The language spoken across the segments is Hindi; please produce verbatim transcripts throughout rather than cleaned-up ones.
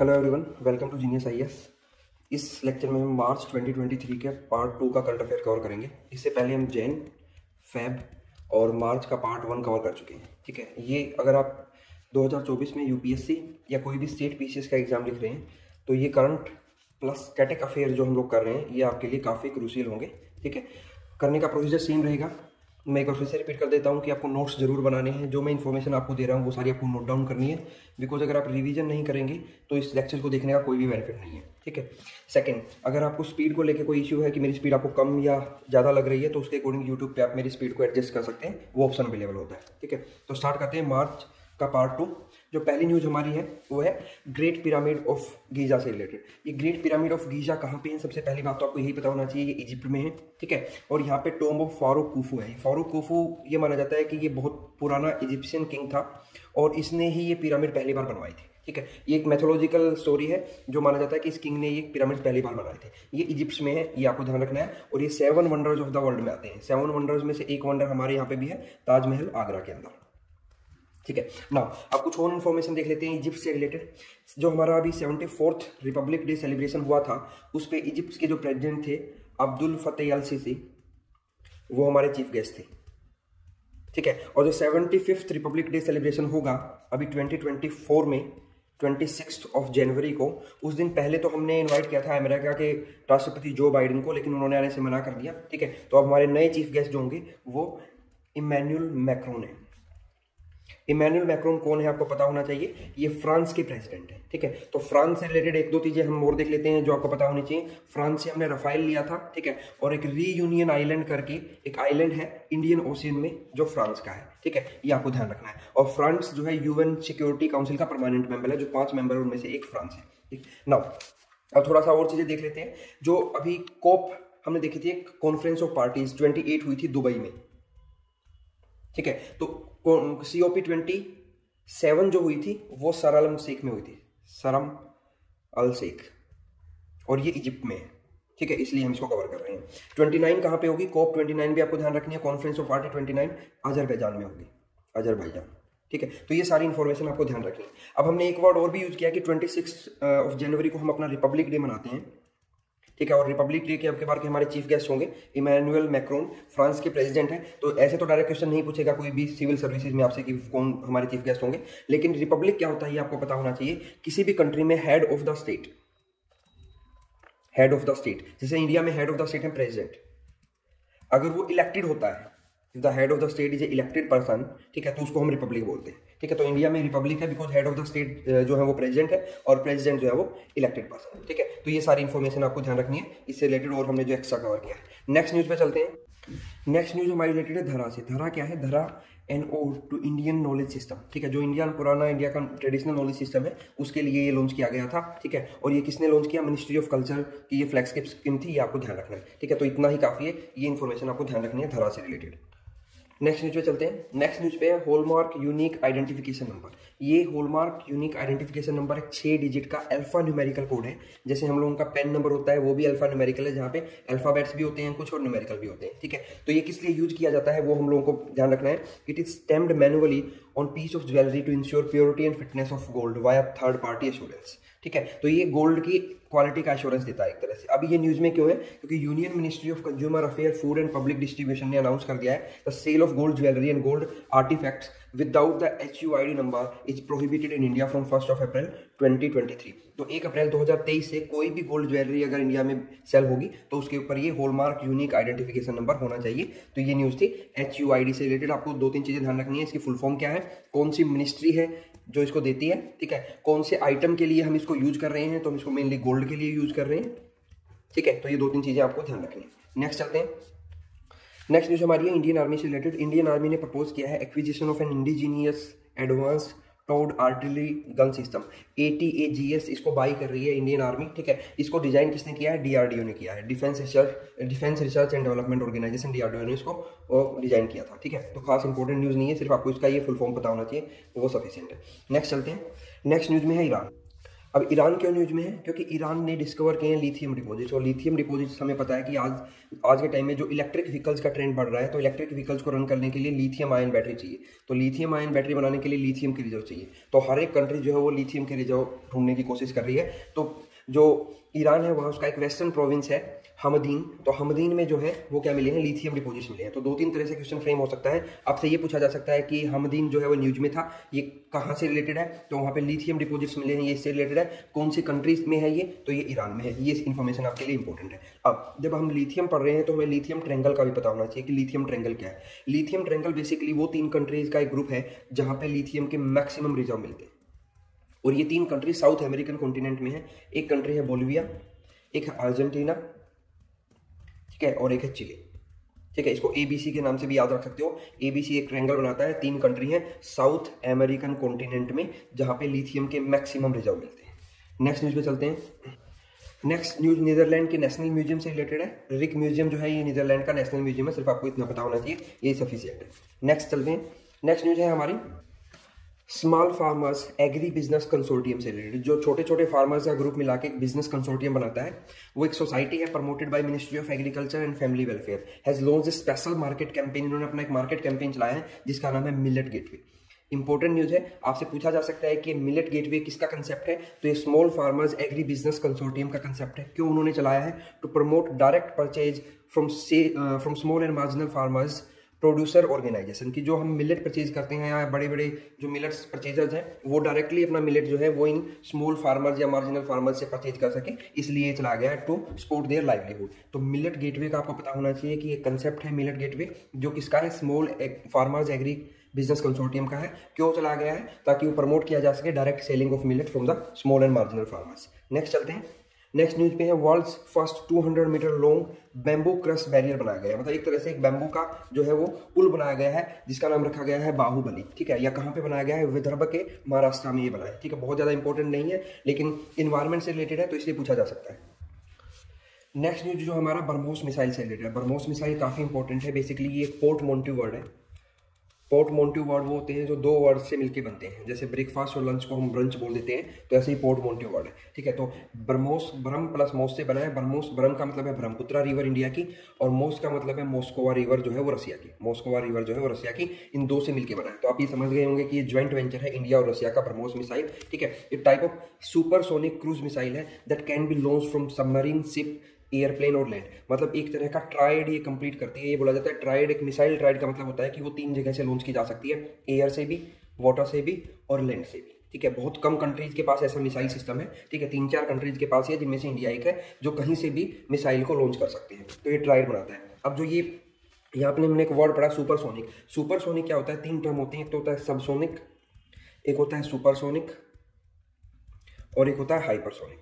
Hello everyone, welcome to genius I A S. इस लेक्चर में हम मार्च ट्वेंटी ट्वेंटी थ्री के पार्ट टू का करंट अफेयर कवर करेंगे। इससे पहले हम जैन, फेब और मार्च का पार्ट वन कवर कर चुके हैं। ठीक है, ये अगर आप दो हज़ार चौबीस में यूपीएससी या कोई भी स्टेट पीसीएस का एग्जाम लिख रहे हैं तो ये करंट प्लस स्टैटिक अफेयर जो हम लोग कर रहे हैं ये आपके लिए काफ़ी क्रूशियल होंगे। ठीक है, करने का प्रोसीजर सेम रहेगा। मैं एक बार फिर से रिपीट कर देता हूँ कि आपको नोट्स जरूर बनाने हैं। जो मैं इन्फॉर्मेशन आपको दे रहा हूँ वो सारी आपको नोट डाउन करनी है, बिकॉज अगर आप रिवीजन नहीं करेंगे तो इस लेक्चर को देखने का कोई भी बेनिफिट नहीं है। ठीक है, सेकंड, अगर आपको स्पीड को लेकर कोई इशू है कि मेरी स्पीड आपको कम या ज़्यादा लग रही है तो उसके अकॉर्डिंग यूट्यूब पे आप मेरी स्पीड को एडजस्ट कर सकते हैं, वो ऑप्शन अवेलेबल होता है। ठीक है, तो स्टार्ट करते हैं मार्च का पार्ट टू। जो पहली न्यूज हमारी है वो है ग्रेट पिरामिड ऑफ गीजा से रिलेटेड। ये ग्रेट पिरामिड ऑफ गीजा कहाँ पे है? सबसे पहली बात तो आपको यही पता होना चाहिए, ये इजिप्ट में है। ठीक है, और यहाँ पे टॉम्ब ऑफ फारूक कुफू है। फारूक कुफू ये माना जाता है कि ये बहुत पुराना इजिप्शियन किंग था और इसने ही ये पिरामिड पहली बार बनवाई थी। ठीक है, ये एक मैथोलॉजिकल स्टोरी है जो माना जाता है कि इस किंग ने ये पिरामिड पहली बार बनाए थे। ये इजिप्ट में है, ये आपको ध्यान रखना है। और ये seven wonders of the world में आते हैं। सेवन वंडर्स में से एक वंडर हमारे यहाँ पे भी है, ताजमहल आगरा के अंदर। ठीक है, नाउ आप कुछ और इन्फॉर्मेशन देख लेते हैं इजिप्ट से रिलेटेड। जो हमारा अभी seventy fourth republic day celebration हुआ था उस पर इजिप्ट के जो प्रेसिडेंट थे अब्दुल फतेह अल सीसी, वो हमारे चीफ गेस्ट थे। ठीक है, और जो seventy fifth republic day celebration होगा अभी ट्वेंटी ट्वेंटी फोर में ट्वेंटी सिक्स ऑफ जनवरी को, उस दिन पहले तो हमने इनवाइट किया था अमेरिका के राष्ट्रपति जो बाइडेन को, लेकिन उन्होंने आने से मना कर दिया। ठीक है, तो अब हमारे नए चीफ गेस्ट जो होंगे वो इमैनुअल मैक्रोन है। इमैनुअल मैक्रोन कौन है आपको पता होना चाहिए, ये फ्रांस के प्रेसिडेंट है। ठीक है, तो फ्रांस से रिलेटेड एक दो चीजें हम और देख लेते हैं जो आपको पता होनी चाहिए। फ्रांस से हमने रफाइल लिया था। ठीक है, और एक रीयूनियन आइलैंड करके एक आइलैंड है इंडियन ओशियन में जो फ्रांस का है। ठीक है, ये आपको ध्यान रखना है। और फ्रांस जो है यूएन सिक्योरिटी काउंसिल का परमानेंट मेंबर है, जो पांच मेंबर है उनमें से एक फ्रांस है। ठीक, नाउ अब थोड़ा सा और चीजें देख लेते हैं। जो अभी कोप हमने देखी थी, एक conference of parties twenty eight हुई थी दुबई में। ठीक है, तो C O P twenty seven जो हुई थी वो शर्म शेख में हुई थी, शर्म अल शेख, और ये इजिप्ट में है। ठीक है, इसलिए हम इसको कवर कर रहे हैं। ट्वेंटी नाइन कहाँ पे होगी? कोप ट्वेंटी नाइन भी आपको ध्यान रखनी है। Conference of party twenty nine Azerbaijan में होगी, अजरबैजान। ठीक है, तो ये सारी इंफॉर्मेशन आपको ध्यान रखनी है। अब हमने एक वर्ड और भी यूज किया कि ट्वेंटी सिक्स ऑफ जनवरी को हम अपना रिपब्लिक डे मनाते हैं। ठीक है, और रिपब्लिक डे के आपके बार के हमारे चीफ गेस्ट होंगे इमैनुअल मैक्रोन, फ्रांस के प्रेसिडेंट हैं। तो ऐसे तो डायरेक्ट क्वेश्चन नहीं पूछेगा कोई भी सिविल सर्विसेज में आपसे कि कौन हमारे चीफ गेस्ट होंगे, लेकिन रिपब्लिक क्या होता है ये आपको पता होना चाहिए। किसी भी कंट्री में head of the state, head of the state, जैसे इंडिया में हेड ऑफ द स्टेट है प्रेसिडेंट, अगर वो इलेक्टेड होता है, the head of the state is a elected person, ठीक है, तो उसको हम रिपब्लिक बोलते हैं। ठीक है, तो इंडिया में रिपब्लिक है because head of the state जो है वो प्रेसिडेंट है और प्रेसिडेंट जो है वो इलेक्टेड पर्सन है। ठीक है, तो ये सारी इंफॉर्मेशन आपको ध्यान रखनी है इससे रिलेटेड, और हमने जो एक्स्ट्रा कवर किया है। नेक्स्ट न्यूज पे चलते हैं। नेक्स्ट न्यूज हमारी रिलेटेड है धरा से। धरा क्या है? Dhara N O two Indian knowledge system. ठीक है, जो इंडियन पुराना इंडिया का ट्रेडिशनल नॉलेज सिस्टम है उसके लिए ये लॉन्च किया गया था। ठीक है, और ये किसने लॉन्च किया? मिनिस्ट्री ऑफ कल्चर की ये फ्लैगशिप स्कीम थी, ये आपको ध्यान रखना है। ठीक है, तो इतना ही काफी है, ये इन्फॉर्मेशन आपको ध्यान रखनी है धरा से रिलेटेड। नेक्स्ट न्यूज पे चलते हैं। नेक्स्ट न्यूज पे है हॉलमार्क यूनिक आइडेंटिफिकेशन नंबर। ये हॉलमार्क यूनिक आइडेंटिफिकेशन नंबर एक छह डिजिट का अल्फा न्यूमेरिकल कोड है। जैसे हम लोगों का पेन नंबर होता है वो भी अल्फा न्यूमेरिकल है, जहाँ पे अल्फाबेट्स भी होते हैं कुछ और न्यूमेरिकल भी होते हैं। ठीक है, तो ये किस लिए यूज किया जाता है वो हम लोगों को ध्यान रखना है। It is stamped manually on piece of jewellery to ensure purity and fitness of gold via third party assurance. ठीक है, तो ये गोल्ड की क्वालिटी का एश्योरेंस देता है एक तरह से। अब ये न्यूज में क्यों है? क्योंकि union ministry of consumer affair, food and public distribution ने अनाउंस कर दिया है the sale of gold jewellery and gold artifacts without the H U I D number is prohibited in India from first of April twenty twenty three. तो एक अप्रैल दो हज़ार तेईस से कोई भी गोल्ड ज्वेलरी अगर इंडिया में सेल होगी तो उसके ऊपर ये हॉलमार्क यूनिक आइडेंटिफिकेशन नंबर होना चाहिए। तो ये न्यूज थी एच यू आई डी से रिलेटेड। आपको दो तीन चीजें ध्यान रखनी है। इसकी फुल फॉर्म क्या है, कौन सी मिनिस्ट्री है जो इसको देती है, ठीक है, कौन से आइटम के लिए हम इसको यूज कर रहे हैं, तो हम इसको मेनली गोल्ड के लिए यूज कर रहे हैं। ठीक है, तो ये दो तीन चीजें आपको ध्यान रखनी है। नेक्स्ट चलते हैं। नेक्स्ट न्यूज हमारी है इंडियन आर्मी से रिलेटेड। इंडियन आर्मी ने प्रपोज किया है acquisition of an indigenous advance towed artillery gun system, A T A G S, इसको बाई कर रही है इंडियन आर्मी। ठीक है, इसको डिजाइन किसने किया है? डी आर डी ओ ने किया है, defence research defence research and development organisation, D R D O ने इसको डिजाइन किया था। ठीक है, तो खास इंपॉर्टेंट न्यूज नहीं है, सिर्फ आपको इसका ये फुल फॉर्म पता होना चाहिए, वो सफिशिएंट है। नेक्स्ट चलते हैं। नेक्स्ट न्यूज में है ईरान। अब ईरान क्यों न्यूज में है? क्योंकि ईरान ने डिस्कवर किए हैं लिथियम डिपॉजिट्स, और लिथियम डिपॉजिट्स हमें पता है कि आज आज के टाइम में जो इलेक्ट्रिक व्हीकल्स का ट्रेंड बढ़ रहा है, तो इलेक्ट्रिक व्हीकल्स को रन करने के लिए लिथियम आयन बैटरी चाहिए। तो लिथियम आयन बैटरी बनाने के लिए लिथियम की रिजर्व चाहिए। तो हर एक कंट्री जो है वो लिथियम की रिजर्व ढूंढने की कोशिश कर रही है। तो जो ईरान है वहाँ उसका एक वेस्टर्न प्रोविंस है हमदीन, तो हमदीन में जो है वो क्या मिले हैं, लिथियम डिपॉजिट्स मिले हैं। तो दो तीन तरह से क्वेश्चन फ्रेम हो सकता है। आपसे ये पूछा जा सकता है कि हमदीन जो है वो न्यूज में था, ये कहाँ से रिलेटेड है? तो वहाँ पे लिथियम डिपॉजिट्स मिले हैं, ये इससे रिलेटेड है। कौन सी कंट्रीज में है ये? तो ये ईरान में है। ये इन्फॉर्मेशन आपके लिए इंपॉर्टेंट है। अब जब हम लिथियम पढ़ रहे हैं तो हमें लिथियम ट्रेंगल का भी पता होना चाहिए कि लिथियम ट्रेंगल क्या है। लिथियम ट्रेंगल बेसिकली वो तीन कंट्रीज का एक ग्रुप है जहाँ पे लिथियम के मैक्सिमम रिजर्व मिलते हैं, और ये तीन कंट्री साउथ अमेरिकन कॉन्टिनेंट में है। एक कंट्री है बोलिविया, एक है अर्जेंटीना, ठीक है, और एक है चिली, ठीक है। इसको एबीसी के नाम से भी याद रख सकते हो। एबीसी एक ट्रायंगल बनाता है, तीन कंट्री हैं साउथ अमेरिकन कॉन्टिनेंट में जहां पे लिथियम के मैक्सिमम रिजर्व मिलते हैं। नेक्स्ट न्यूज पे चलते हैं। नेक्स्ट न्यूज नीदरलैंड के नेशनल म्यूजियम से रिलेटेड है। रिक म्यूजियम जो है ये नीदरलैंड का नेशनल म्यूजियम है, सिर्फ आपको इतना पता होना चाहिए, ये सफिशिएंट है। नेक्स्ट चलते हैं। नेक्स्ट न्यूज है हमारी small farmers agri business consortium से रिलेटेड। जो छोटे छोटे फार्मर्स का ग्रुप मिला के एक बिजनेस कंसोर्टियम बनाता है, वो एक सोसाइटी है promoted by ministry of agriculture and family welfare, has launched a special market campaign. इन्होंने अपना एक मार्केट कैंपेन चलाया है जिसका नाम है मिलेट गेटवे। इंपॉर्टेंट न्यूज है, आपसे पूछा जा सकता है कि मिलेट गेटवे किसका कंसेप्ट है? तो ये small farmers agri business consortium का कंसेप्ट है। क्यों उन्होंने चलाया है? To promote direct purchase from से from small and marginal farmers producer organisation की। जो हम मिलेट परचेज करते हैं या बड़े बड़े जो मिलेट्स परचेजर्स हैं वो डायरेक्टली अपना मिलेट जो है वो इन स्मॉल फार्मर्स या मार्जिनल फार्मर्स से परचेज कर सके, इसलिए ये चला गया है टू सपोर्ट देयर लाइवलीहुड। तो मिलेट गेटवे का आपको पता होना चाहिए कि ये कंसेप्ट है मिलेट गेटवे, जो किसका है? Small farmers agri business consortium का है। क्यों चला गया है? ताकि वो प्रमोट किया जा सके direct selling of millet from the small and marginal farmers. Next चलते हैं। नेक्स्ट न्यूज पे है world's first two hundred metre long bamboo crash barrier बनाया गया है। मतलब एक तरह से एक बैम्बू का जो है वो पुल बनाया गया है जिसका नाम रखा गया है बाहुबली, ठीक है। या कहाँ पे बनाया गया है? विदर्भ के महाराष्ट्र में ये बना है, ठीक है। बहुत ज़्यादा इंपॉर्टेंट नहीं है लेकिन इन्वायरमेंट से रिलेटेड है तो इसलिए पूछा जा सकता है। नेक्स्ट न्यूज जो हमारा ब्रह्मोस मिसाइल से रिलेटेड है। ब्रह्मोस मिसाइल काफ़ी इंपॉर्टेंट है। बेसिकली ये एक पोर्ट मोंटिव वर्ड है। पोर्ट मोंटिव वर्ड वो होते हैं जो दो वर्ड से मिलके बनते हैं, जैसे ब्रेकफास्ट और लंच को हम ब्रंच बोल देते हैं, तो ऐसे ही पोर्ट मोंटिव वर्ड है, ठीक है। तो ब्रह्मोस ब्रह्म प्लस मोस से बना है। ब्रह्मोस ब्रह्म का मतलब है ब्रह्मपुत्रा रिवर इंडिया की, और मोस का मतलब है मोस्कोवा रिवर जो है वो रसिया की। मोस्कोवा रिवर जो है वो रसिया की, इन दो से मिलकर बना है। तो आप ये समझ गए होंगे कि ये ज्वाइंट वेंचर है इंडिया और रसिया का, ब्रह्मोस मिसाइल, ठीक है। एक type of supersonic cruise missile है that can be launch from submarine, ship, airplane और लैंड। मतलब एक तरह का ट्राइड ये कंप्लीट करती है। ये बोला जाता है ट्राइड, एक मिसाइल ट्राइड का मतलब होता है कि वो तीन जगह से लॉन्च की जा सकती है, एयर से भी, वाटर से भी और लैंड से भी, ठीक है। बहुत कम कंट्रीज के पास ऐसा मिसाइल सिस्टम है, ठीक है। तीन चार कंट्रीज के पास है जिनमें से इंडिया एक है जो कहीं से भी मिसाइल को लॉन्च कर सकते हैं। तो ये ट्राइड बनाता है। अब जो ये यहाँ पे हमने एक वर्ड पढ़ा सुपरसोनिक। सुपरसोनिक क्या होता है? तीन टर्म होते हैं, एक तो होता है सबसोनिक, एक होता है सुपरसोनिक और एक होता है हाइपरसोनिक।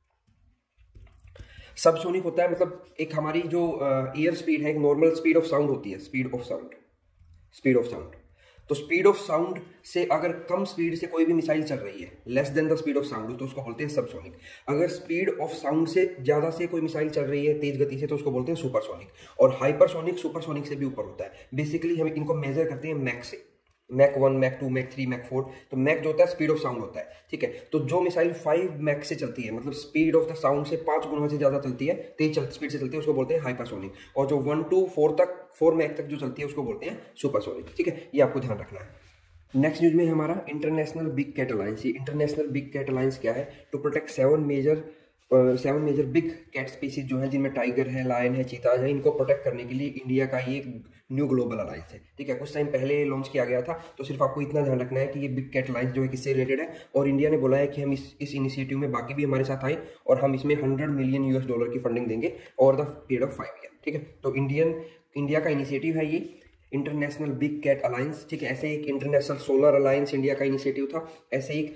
सबसोनिक होता है मतलब एक हमारी जो एयर स्पीड है, एक नॉर्मल स्पीड ऑफ साउंड होती है, speed of sound, speed of sound. तो स्पीड ऑफ साउंड से अगर कम स्पीड से कोई भी मिसाइल चल रही है, less than the speed of sound, तो उसको बोलते हैं सबसोनिक। अगर स्पीड ऑफ साउंड से ज्यादा से कोई मिसाइल चल रही है तेज गति से, तो उसको बोलते हैं सुपरसोनिक। और हाइपरसोनिक सुपरसोनिक से भी ऊपर होता है। बेसिकली हम इनको मेजर करते हैं मैक से, Mach one, Mach two, Mach three, Mach four. तो मैक जो होता है स्पीड ऑफ साउंड होता है, ठीक है। तो जो मिसाइल फाइव मैक से चलती है, मतलब स्पीड ऑफ द साउंड से पांच गुना से ज्यादा चलती है, तेज स्पीड से चलती है, उसको बोलते हैं हाइपरसोनिक। और जो वन टू फोर तक, फोर मैक तक जो चलती है उसको बोलते हैं सुपरसोनिक, ठीक है। ये आपको ध्यान रखना है। नेक्स्ट न्यूज में हमारा इंटरनेशनल बिग कैट अलायंस। ये इंटरनेशनल बिग कैट अलायंस क्या है? To protect seven major seven major big cat species जो है, जिनमें टाइगर है, लायन है, चीताज है, इनको प्रोटेक्ट करने के लिए इंडिया का ये न्यू ग्लोबल अलायंस है, ठीक है। कुछ टाइम पहले लॉन्च किया गया था। तो सिर्फ आपको इतना ध्यान रखना है कि ये बिग कैट अलायंस जो है किससे रिलेटेड है, और इंडिया ने बोला है कि हम इस इस इनिशिएटिव में बाकी भी हमारे साथ आए और हम इसमें हंड्रेड मिलियन यूएस डॉलर की फंडिंग देंगे over the period of five year, ठीक है। तो इंडियन इंडिया का इनिशिएटिव है ये इंटरनेशनल बिग कैट अलायंस, ठीक है। ऐसे एक इंटरनेशनल सोलर अलायंस इंडिया का इनिशिएटिव था, ऐसे एक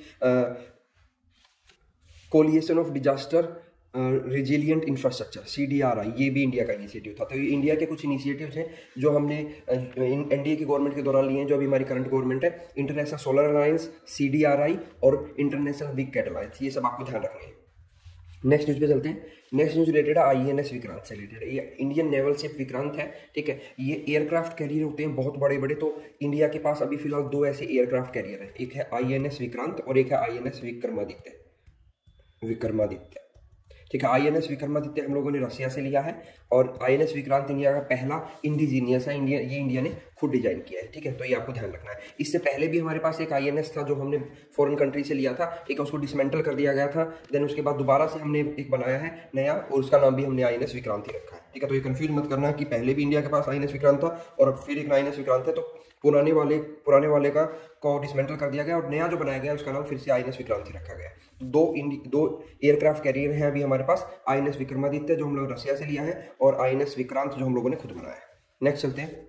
coalition of disaster resilient infrastructure C D R I, ये भी इंडिया का इनिशिएटिव था। तो ये इंडिया के कुछ इनिशिएटिव्स हैं जो हमने एनडीए की गवर्नमेंट के दौरान लिए हैं, जो अभी हमारी करंट गवर्नमेंट है। International solar alliance, C D R I और इंटरनेशनल बिग कैट अलायंस, ये सब आपको ध्यान रखना है। नेक्स्ट न्यूज पे चलते हैं। नेक्स्ट न्यूज रिलेटेड है आई एन एस विक्रांत से रिलेटेड। ये इंडियन नेवल शिप विक्रांत है, ठीक है। ये एयरक्राफ्ट कैरियर होते हैं बहुत बड़े बड़े। तो इंडिया के पास अभी फिलहाल दो ऐसे एयरक्राफ्ट कैरियर हैं, एक है आई एन एस विक्रांत और एक है I N S Vikramaditya, Vikramaditya. ठीक है, आईएनएस विक्रमादित्य हम लोगों ने रसिया से लिया है और आईएनएस विक्रांत इंडिया का पहला इंडिजीनियस है, इंडिया ये इंडिया ने खुद डिजाइन किया है। ठीक है, तो ये आपको ध्यान रखना है। इससे पहले भी हमारे पास एक आईएनएस था जो हमने फॉरेन कंट्री से लिया था। ठीक है, उसको डिसमेंटल कर दिया गया था, देन उसके बाद दोबारा से हमने एक बनाया है नया और उसका नाम भी हमने आईएनएस विक्रांत ही रखा है। ठीक है, तो ये कंफ्यूज मत करना कि पहले भी इंडिया के पास आईएनएस विक्रांत था और अब फिर एक आईएनएस विक्रांत है, तो पुराने वाले पुराने वाले का को डिसमेंटल कर दिया गया और नया जो बनाया गया उसका नाम फिर से आईएनएस विक्रांत ही रखा गया। दो दो एयरक्राफ्ट कैरियर हैं अभी हमारे पास, आईएनएस विक्रमादित्य जो हम लोग रसिया से लिया है और आईएनएस विक्रांत जो हम लोगों ने खुद बनाया है। नेक्स्ट चलते हैं।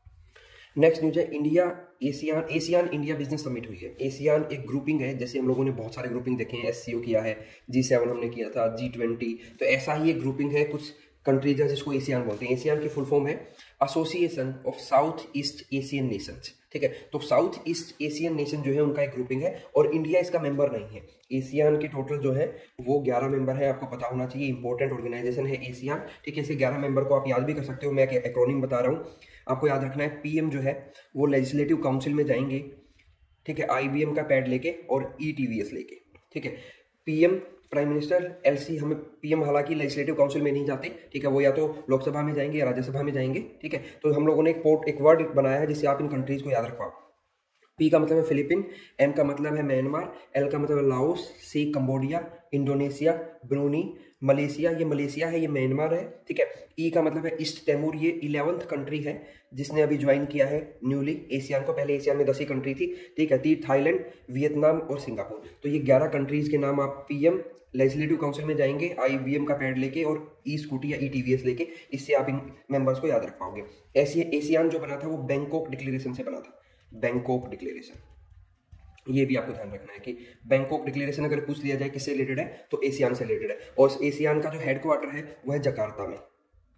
नेक्स्ट न्यूज है India ASEAN ASEAN India business summit हुई है। एशियान एक ग्रुपिंग है, जैसे हम लोगों ने बहुत सारे ग्रुपिंग देखे हैं, एससीओ किया है, जी सेवन हमने किया था, जी ट्वेंटी, तो ऐसा ही एक ग्रुपिंग है कुछ कंट्रीज है जिसको एशियान बोलते हैं। एशियान की फुल फॉर्म है association of south east Asian nations. ठीक है, तो साउथ ईस्ट एशियन नेशन जो है उनका एक ग्रुपिंग है और इंडिया इसका मेंबर नहीं है। एशियान की टोटल जो है वो ग्यारह मेंबर है, आपको पता होना चाहिए, इंपॉर्टेंट ऑर्गेनाइजेशन है एशियान। ठीक है, इसे ग्यारह मेंबर को आप याद भी कर सकते हो, मैं एक एक्रोनिम बता रहा हूँ, आपको याद रखना है। पीएम जो है वो लेजिस्लेटिव काउंसिल में जाएंगे, ठीक है, आईबीएम का पैड लेके और ईटीवीएस लेके। ठीक है, पीएम प्राइम मिनिस्टर एलसी, हमें पीएम हालांकि लेजिस्लेटिव काउंसिल में नहीं जाते। ठीक है, वो या तो लोकसभा में जाएंगे या राज्यसभा में जाएंगे। ठीक है, तो हम लोगों ने एक पोर्ट एक वर्ड बनाया है जिससे आप इन कंट्रीज को याद रख पाओ। पी का मतलब है फिलीपीन, एम का मतलब है म्यांमार, एल का मतलब है Laos, C Cambodia, Indonesia, Brunei, Malaysia, ये मलेशिया है, ये म्यांमार है। ठीक है, ई का मतलब है ईस्ट तैमूर, ये इलेवंथ कंट्री है जिसने अभी ज्वाइन किया है न्यूली एशियान को। पहले एशियान में दस ही कंट्री थी। ठीक है, थी थाईलैंड, वियतनाम और सिंगापुर। तो ये ग्यारह कंट्रीज के नाम आप पीएम लेजिस्लेटिव काउंसिल में जाएंगे आईबीएम का पैड लेके और ई स्कूटी या ईटीवीएस लेके, इससे आप इन मेंबर्स को याद रख पाओगे। ऐसे एशियान जो बना था वो बैंकॉक डिक्लेरेशन से बना था, बैंकॉक डिक्लेरेशन। ये भी आपको ध्यान रखना है कि बैंकॉक डिक्लेरेशन अगर पूछ लिया जाए किससे रिलेटेड है तो एशियान से रिलेटेड है। और एशियान का जो हेडक्वार्टर है वो है जकार्ता में।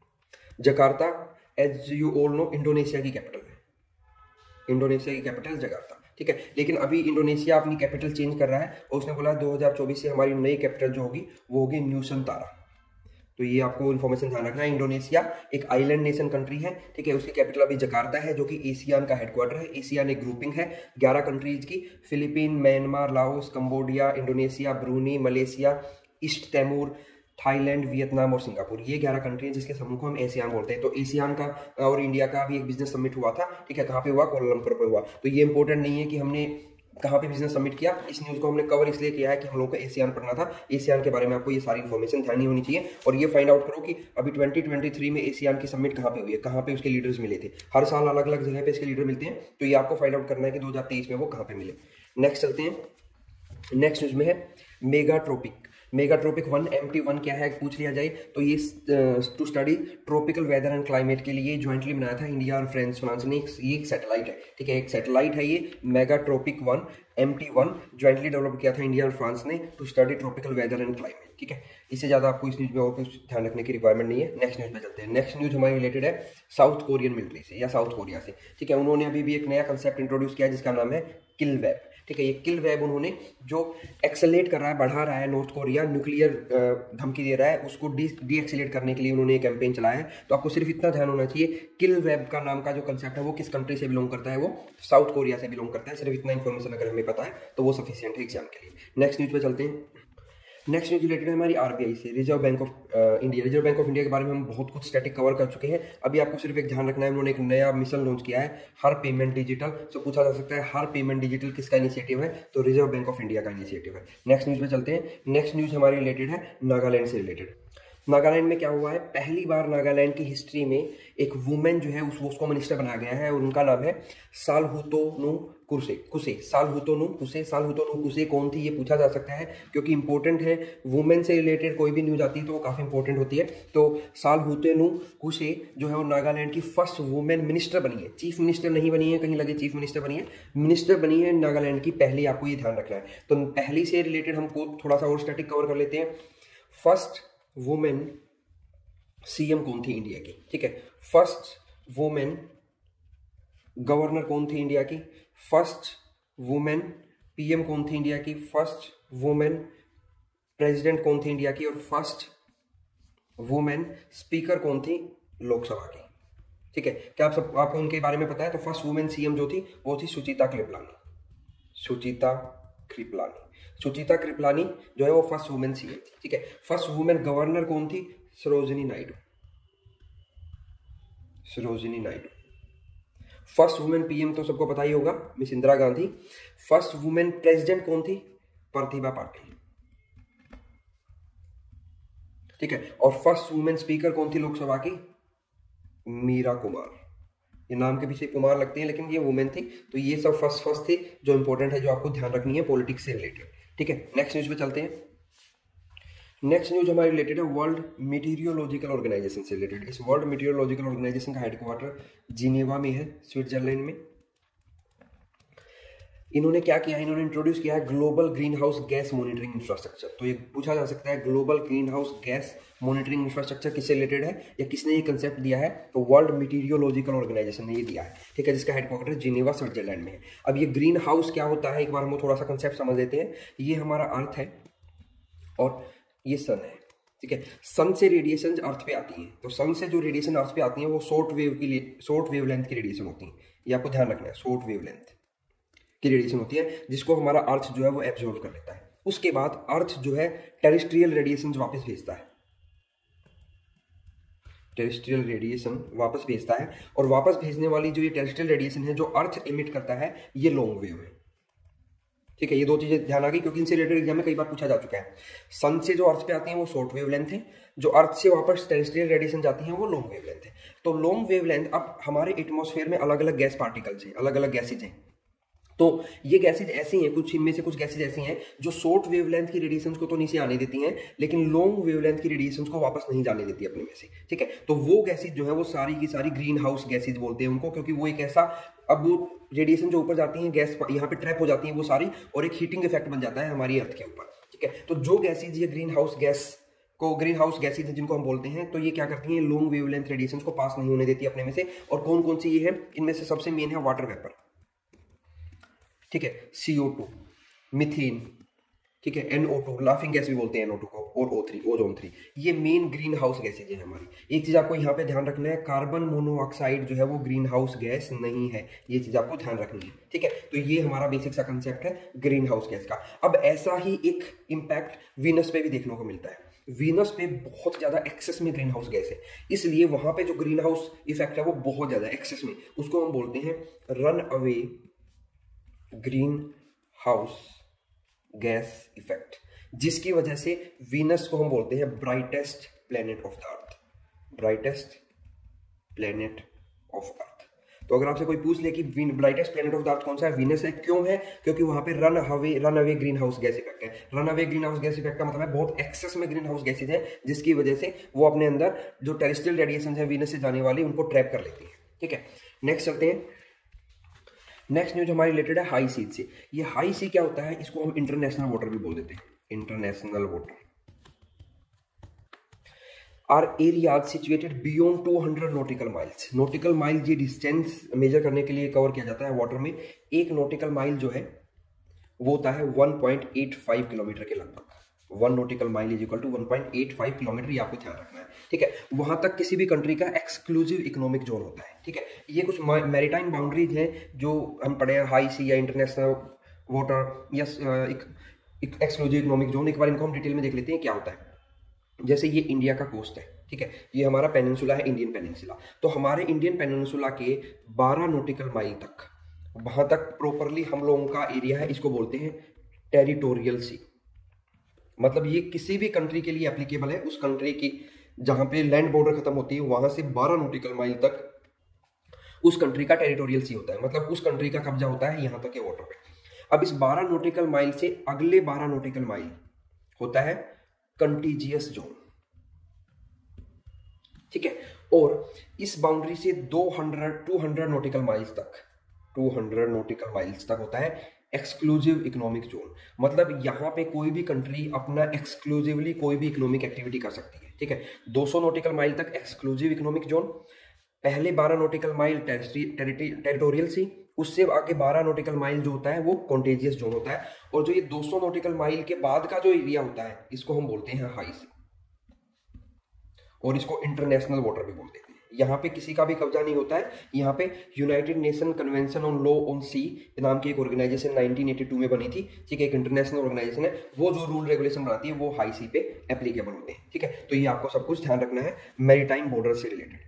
Jakarta as you all know Indonesia की कैपिटल है, इंडोनेशिया की कैपिटल जकार्ता। ठीक है, लेकिन अभी इंडोनेशिया अपनी कैपिटल चेंज कर रहा है और उसने बोला दो हज़ार चौबीस से हमारी नई कैपिटल जो होगी वो होगी न्यूसंतारा। तो ये आपको इन्फॉर्मेशन ध्यान रखना है। इंडोनेशिया एक आइलैंड नेशन कंट्री है। ठीक है, उसकी कैपिटल अभी जकार्ता है जो कि एशियान का हेडक्वार्टर है। एशियान एक ग्रुपिंग है ग्यारह कंट्रीज की, Philippine, Myanmar, Laos, Cambodia, Indonesia, Brunei, Malaysia, East Timor, Thailand, Vietnam और सिंगापुर, ये ग्यारह कंट्री है जिसके समूह को हम एशियान बोलते हैं। तो एशियान का और इंडिया का भी एक बिजनेस समिट हुआ था। ठीक है, कहाँ पे हुआ? कोलंबो पे हुआ। तो ये इंपॉर्टेंट नहीं है कि हमने कहाँ पे बिजनेस समिट किया, इस न्यूज़ को हमने कवर इसलिए किया है कि हम लोग को एशियान पढ़ना था। एशियान के बारे में आपको ये सारी इन्फॉर्मेशन ध्यान होनी चाहिए और ये फाइंड आउट करो कि अभी ट्वेंटी ट्वेंटी थ्री में एशियान की समिट कहाँ पे हुई है, कहाँ पे उसके लीडर्स मिले थे। हर साल अलग अलग जगह पे इसके लीडर मिलते हैं, तो ये आपको फाइंड आउट करना है कि दो हज़ार तेईस में वो कहाँ पे मिले। नेक्स्ट चलते हैं। नेक्स्ट न्यूज़ में है mega tropic. Mega tropic one M T one क्या है पूछ लिया जाए तो ये to study tropical weather and climate के लिए ज्वाइंटली बनाया था इंडिया और फ्रांस फ्रांस ने। ये एक सैटेलाइट है। ठीक है, एक सैटेलाइट है ये mega tropic one M T one jointly develop किया था इंडिया और फ्रांस ने to study tropical weather and climate. ठीक है, इससे ज़्यादा आपको इस न्यूज़ में और कुछ ध्यान रखने की रिक्वायरमेंट नहीं है। नेक्स्ट न्यूज़ में चलते हैं। नेक्स्ट न्यूज़ हमारी रिलेटेड है साउथ कोरियन मिलिट्री से या साउथ कोरिया से। ठीक है, उन्होंने अभी भी एक नया कंसेप्ट इंट्रोड्यूस किया जिसका नाम है किल वेब। ठीक है, ये किल वेब उन्होंने जो एक्सेलेट कर रहा है, बढ़ा रहा है, नॉर्थ कोरिया न्यूक्लियर धमकी दे रहा है, उसको डी डी एक्सेलेट करने के लिए उन्होंने एक कैंपेन चलाया है। तो आपको सिर्फ इतना ध्यान होना चाहिए, किल वेब का नाम का जो कंसेप्ट है वो किस कंट्री से बिलोंग करता है, वो साउथ कोरिया से बिलोंग करता है। सिर्फ इतना इन्फॉर्मेशन अगर हमें पता है तो वो सफिशिएंट है एग्जाम के लिए। नेक्स्ट न्यूज़ पे चलते हैं। नेक्स्ट न्यूज रिलेटेड है हमारी आरबीआई से, Reserve Bank of India. Reserve Bank of India के बारे में हम बहुत कुछ स्टैटिक कवर कर चुके हैं। अभी आपको सिर्फ एक ध्यान रखना है, उन्होंने एक नया मिशन लॉन्च किया है, हर पेमेंट डिजिटल। तो पूछा जा सकता है हर पेमेंट डिजिटल किसका इनिशिएटिव है, तो रिजर्व बैंक ऑफ इंडिया का इनिशिएटिव है। नेक्स्ट न्यूज पे चलते हैं। नेक्स्ट न्यूज हमारी रिलेटेड है नागालैंड से रिलेटेड। नागालैंड में क्या हुआ है, पहली बार नागालैंड की हिस्ट्री में एक वुमेन जो है उस उसको मिनिस्टर बनाया गया है और उनका नाम है सालहुतोनु कुसे कुसे सालहुतोनु कुसे सालहुतोनु कुसे कौन थी ये पूछा जा सकता है, क्योंकि इंपॉर्टेंट है। वुमेन से रिलेटेड कोई भी न्यूज आती है तो वो काफ़ी इंपॉर्टेंट होती है। तो सालहुतोनु कुसे जो है वो नागालैंड की फर्स्ट वुमेन मिनिस्टर बनी है। चीफ मिनिस्टर नहीं बनी है, कहीं लगे चीफ मिनिस्टर बनी है, मिनिस्टर बनी है नागालैंड की पहली। आपको ये ध्यान रखना है। तो पहली से रिलेटेड हमको थोड़ा सा और स्टैटिक कवर कर लेते हैं। फर्स्ट वुमेन सीएम कौन थी इंडिया की? ठीक है, फर्स्ट वुमेन गवर्नर कौन थी इंडिया की? फर्स्ट वुमेन पीएम कौन थी इंडिया की? फर्स्ट वुमेन प्रेसिडेंट कौन थी इंडिया की? और फर्स्ट वुमेन स्पीकर कौन थी लोकसभा की? ठीक है, क्या आप सब आपको उनके बारे में पता है? तो फर्स्ट वुमेन सीएम जो थी वो थी सुचिता कृपलानी। सुचिता कृपलानी। सुचिता कृपलानी जो है वो फर्स्ट वुमेन सी है, ठीक है। फर्स्ट वुमेन गवर्नर कौन थी? Sarojini Naidu, Sarojini Naidu. First women PM तो सबको पता ही होगा, Miss Indira Gandhi. First women president कौन थी? प्रतिभा पाटिल, ठीक है। और फर्स्ट वुमेन स्पीकर कौन थी लोकसभा की? मीरा कुमार। ये नाम के पीछे कुमार लगते हैं लेकिन ये वुमेन थी। तो ये सब फर्स्ट फर्स्ट थी जो इंपॉर्टेंट है, जो आपको ध्यान रखनी है पॉलिटिक्स से रिलेटेड, ठीक है। नेक्स्ट न्यूज पे चलते हैं। नेक्स्ट न्यूज हमारी रिलेटेड है वर्ल्ड मीटीरियोलॉजिकल ऑर्गेनाइजेशन से रिलेटेड। इस वर्ल्ड मीटीरियोलॉजिकल ऑर्गेनाइजेशन का हेडक्वार्टर जिनेवा में है, स्विट्जरलैंड में। इन्होंने क्या किया? इन्होंने इंट्रोड्यूस किया है global green house gas monitoring infrastructure. तो ये पूछा जा सकता है global green house gas monitoring infrastructure किससे रिलेटेड है या किसने ये कंसेप्ट दिया है? तो वर्ल्ड मीटीरियोलॉजिकल ऑर्गेनाइजेशन ने ये दिया है, ठीक है, जिसका हेडक्वार्टर जिनेवा स्विट्जरलैंड में है। अब ये ग्रीन हाउस क्या होता है, एक बार हम थोड़ा सा कंसेप्ट समझ लेते हैं। ये हमारा अर्थ है और ये सन है, ठीक है। सन से रेडिएशन अर्थ पे आती है, तो सन से जो रेडिएशन अर्थ पे आती है वो शॉर्ट वेव की शॉर्ट वेवलेंथ की रेडिएशन होती है। ये आपको ध्यान रखना है, शॉर्ट वेवलेंथ की रेडिएशन होती है जिसको हमारा अर्थ जो है वो एब्जॉर्ब कर लेता है। उसके बाद अर्थ जो है टेरेस्ट्रियल रेडिएशन वापस भेजता है, टेरेस्ट्रियल रेडिएशन वापस भेजता है। और वापस भेजने वाली जो ये टेरेस्ट्रियल रेडिएशन है जो अर्थ इमिट करता है ये लॉन्ग वेव है, ठीक है। ये दो चीजें ध्यान आ गई क्योंकि इनसे रिलेटेड एग्जाम में कई बार पूछा जा चुका है। सन से जो अर्थ पे आती है वो शॉर्ट वेवलेंथ है, जो अर्थ से वापस टेरेस्ट्रियल रेडिएशन जाती है वो लॉन्ग वेवलेंथ है। तो लॉन्ग वेवलेंथ, अब हमारे एटमॉस्फेयर में अलग अलग गैस पार्टिकल्स हैं, अलग अलग गैसेज हैं। तो ये गैसेज ऐसी हैं, कुछ इनमें से कुछ गैसेज ऐसी हैं जो शॉर्ट वेवलेंथ की रेडिएशन को तो नीचे आने देती हैं लेकिन लॉन्ग वेवलेंथ की रेडिएशन को वापस नहीं जाने देती अपने में से, ठीक है। तो वो गैसेज जो है वो सारी की सारी ग्रीन हाउस गैसेज बोलते हैं उनको, क्योंकि वो एक ऐसा, अब वो रेडिएशन जो ऊपर जाती है गैस यहाँ पे ट्रैप हो जाती है वो सारी, और एक हीटिंग इफेक्ट बन जाता है हमारी अर्थ के ऊपर, ठीक है। तो जो गैसेज ये ग्रीन हाउस गैस को ग्रीन हाउस गैसेज जिनको हम बोलते हैं, तो ये क्या करती हैं? लॉन्ग वेवलेंथ रेडिएशन को पास नहीं होने देती अपने में से। और कौन कौन सी ये है? इनमें से सबसे मेन है वाटर वेपर, ठीक है, सी ओ टू, मीथेन, ठीक है, N O two, laughing gas भी बोलते हैं एन ओ टू को, और ओ थ्री, ओजोन थ्री। ये मेन ग्रीन हाउस गैसेज है हमारी। एक चीज आपको यहाँ पे ध्यान रखना है, कार्बन मोनोऑक्साइड जो है वो ग्रीन हाउस गैस नहीं है, ये चीज आपको ध्यान रखनी है, ठीक है। तो ये हमारा बेसिक सा कंसेप्ट है ग्रीन हाउस गैस का। अब ऐसा ही एक इम्पैक्ट वीनस पे भी देखने को मिलता है। वीनस पे बहुत ज्यादा एक्सेस में ग्रीन हाउस गैस है, इसलिए वहां पे जो ग्रीन हाउस इफेक्ट है वो बहुत ज्यादा एक्सेस में, उसको हम बोलते हैं run away green house gas effect, जिसकी वजह से वीनस को हम बोलते हैं brightest planet of the earth, brightest planet of earth. तो अगर आपसे कोई पूछ ले कि brightest planet of the earth कौन सा है, वीनस है। क्यों है? क्योंकि वहां पे run away run away green house gas effect है। Run away green house gas effect का मतलब है बहुत एक्सेस में ग्रीन हाउस गैसेज है, जिसकी वजह से वो अपने अंदर जो टेरेस्ट्रियल रेडिएशन है वीनस से जाने वाली उनको ट्रैप कर लेती है, ठीक है। नेक्स्ट चलते हैं। नेक्स्ट न्यूज हमारी रिलेटेड है हाई सी से। ये हाई सी क्या होता है? इसको हम इंटरनेशनल वाटर भी बोल देते हैं, international water. Are area situated beyond two hundred nautical miles. Nautical mile ये डिस्टेंस मेजर करने के लिए कवर किया जाता है वाटर में। एक नॉटिकल माइल जो है वो होता है one point eight five kilometre के लगभग। One nautical mile is equal to one point eight five kilometre, ये आपको ध्यान रखना है, ठीक है। वहां तक किसी भी कंट्री का एक्सक्लूसिव इकोनॉमिक जोन होता है, ठीक है। ये कुछ मैरीटाइम बाउंड्रीज हैं जो हम पढ़े हैं, हाई सी या इंटरनेशनल वाटर या एक्सक्लूसिव इकोनॉमिक जोन। एक बार इनको हम डिटेल में देख लेते हैं क्या होता है। जैसे ये इंडिया का कोस्ट है, ठीक है, ये हमारा पेनिनसुला है, इंडियन पेनिनसुला। तो हमारे इंडियन पेनिनसुला के बारह नॉटिकल माइल तक, वहां तक प्रॉपरली हम लोगों का एरिया है, इसको बोलते हैं टेरिटोरियल सी। मतलब ये किसी भी कंट्री के लिए एप्लीकेबल है, उस कंट्री की जहां पे लैंड बॉर्डर खत्म होती है वहां से बारह नॉटिकल माइल तक उस कंट्री का टेरिटोरियल सी होता है, मतलब उस कंट्री का कब्जा होता है यहां तक के वाटर पे। अब इस बारह नॉटिकल माइल से अगले बारह नॉटिकल माइल होता है कंटीजियस जोन, ठीक है। और इस बाउंड्री से दो hundred two hundred nautical miles तक टू हंड्रेड नॉटिकल माइल्स तक होता है एक्सक्लूसिव इकोनॉमिक जोन। मतलब यहां पे कोई भी कंट्री अपना एक्सक्लूसिवली कोई भी इकोनॉमिक एक्टिविटी कर सकती है, ठीक है। दो सौ नॉटिकल माइल तक एक्सक्लूसिव इकोनॉमिक जोन, पहले बारह नॉटिकल माइल टेरिटोरियल सी, उससे आगे बारह नॉटिकल माइल जो होता है वो कॉन्टेजियस जोन होता है। और जो ये दो सौ नॉटिकल माइल के बाद का जो एरिया होता है इसको हम बोलते हैं हाई सी, और इसको इंटरनेशनल वाटर भी बोल देते हैं, यहाँ पे किसी का भी कब्जा नहीं होता है। यहाँ पे United Nation convention on law on sea नाम की एक ऑर्गेनाइजेशन नाइनटीन एटी टू में बनी थी, ठीक है, एक इंटरनेशनल ऑर्गेनाइजेशन है, वो जो रूल रेगुलेशन बनाती है वो हाई सी पे एप्लीकेबल होते हैं, ठीक है। तो ये आपको सब कुछ ध्यान रखना है मैरीटाइम बॉर्डर से रिलेटेड।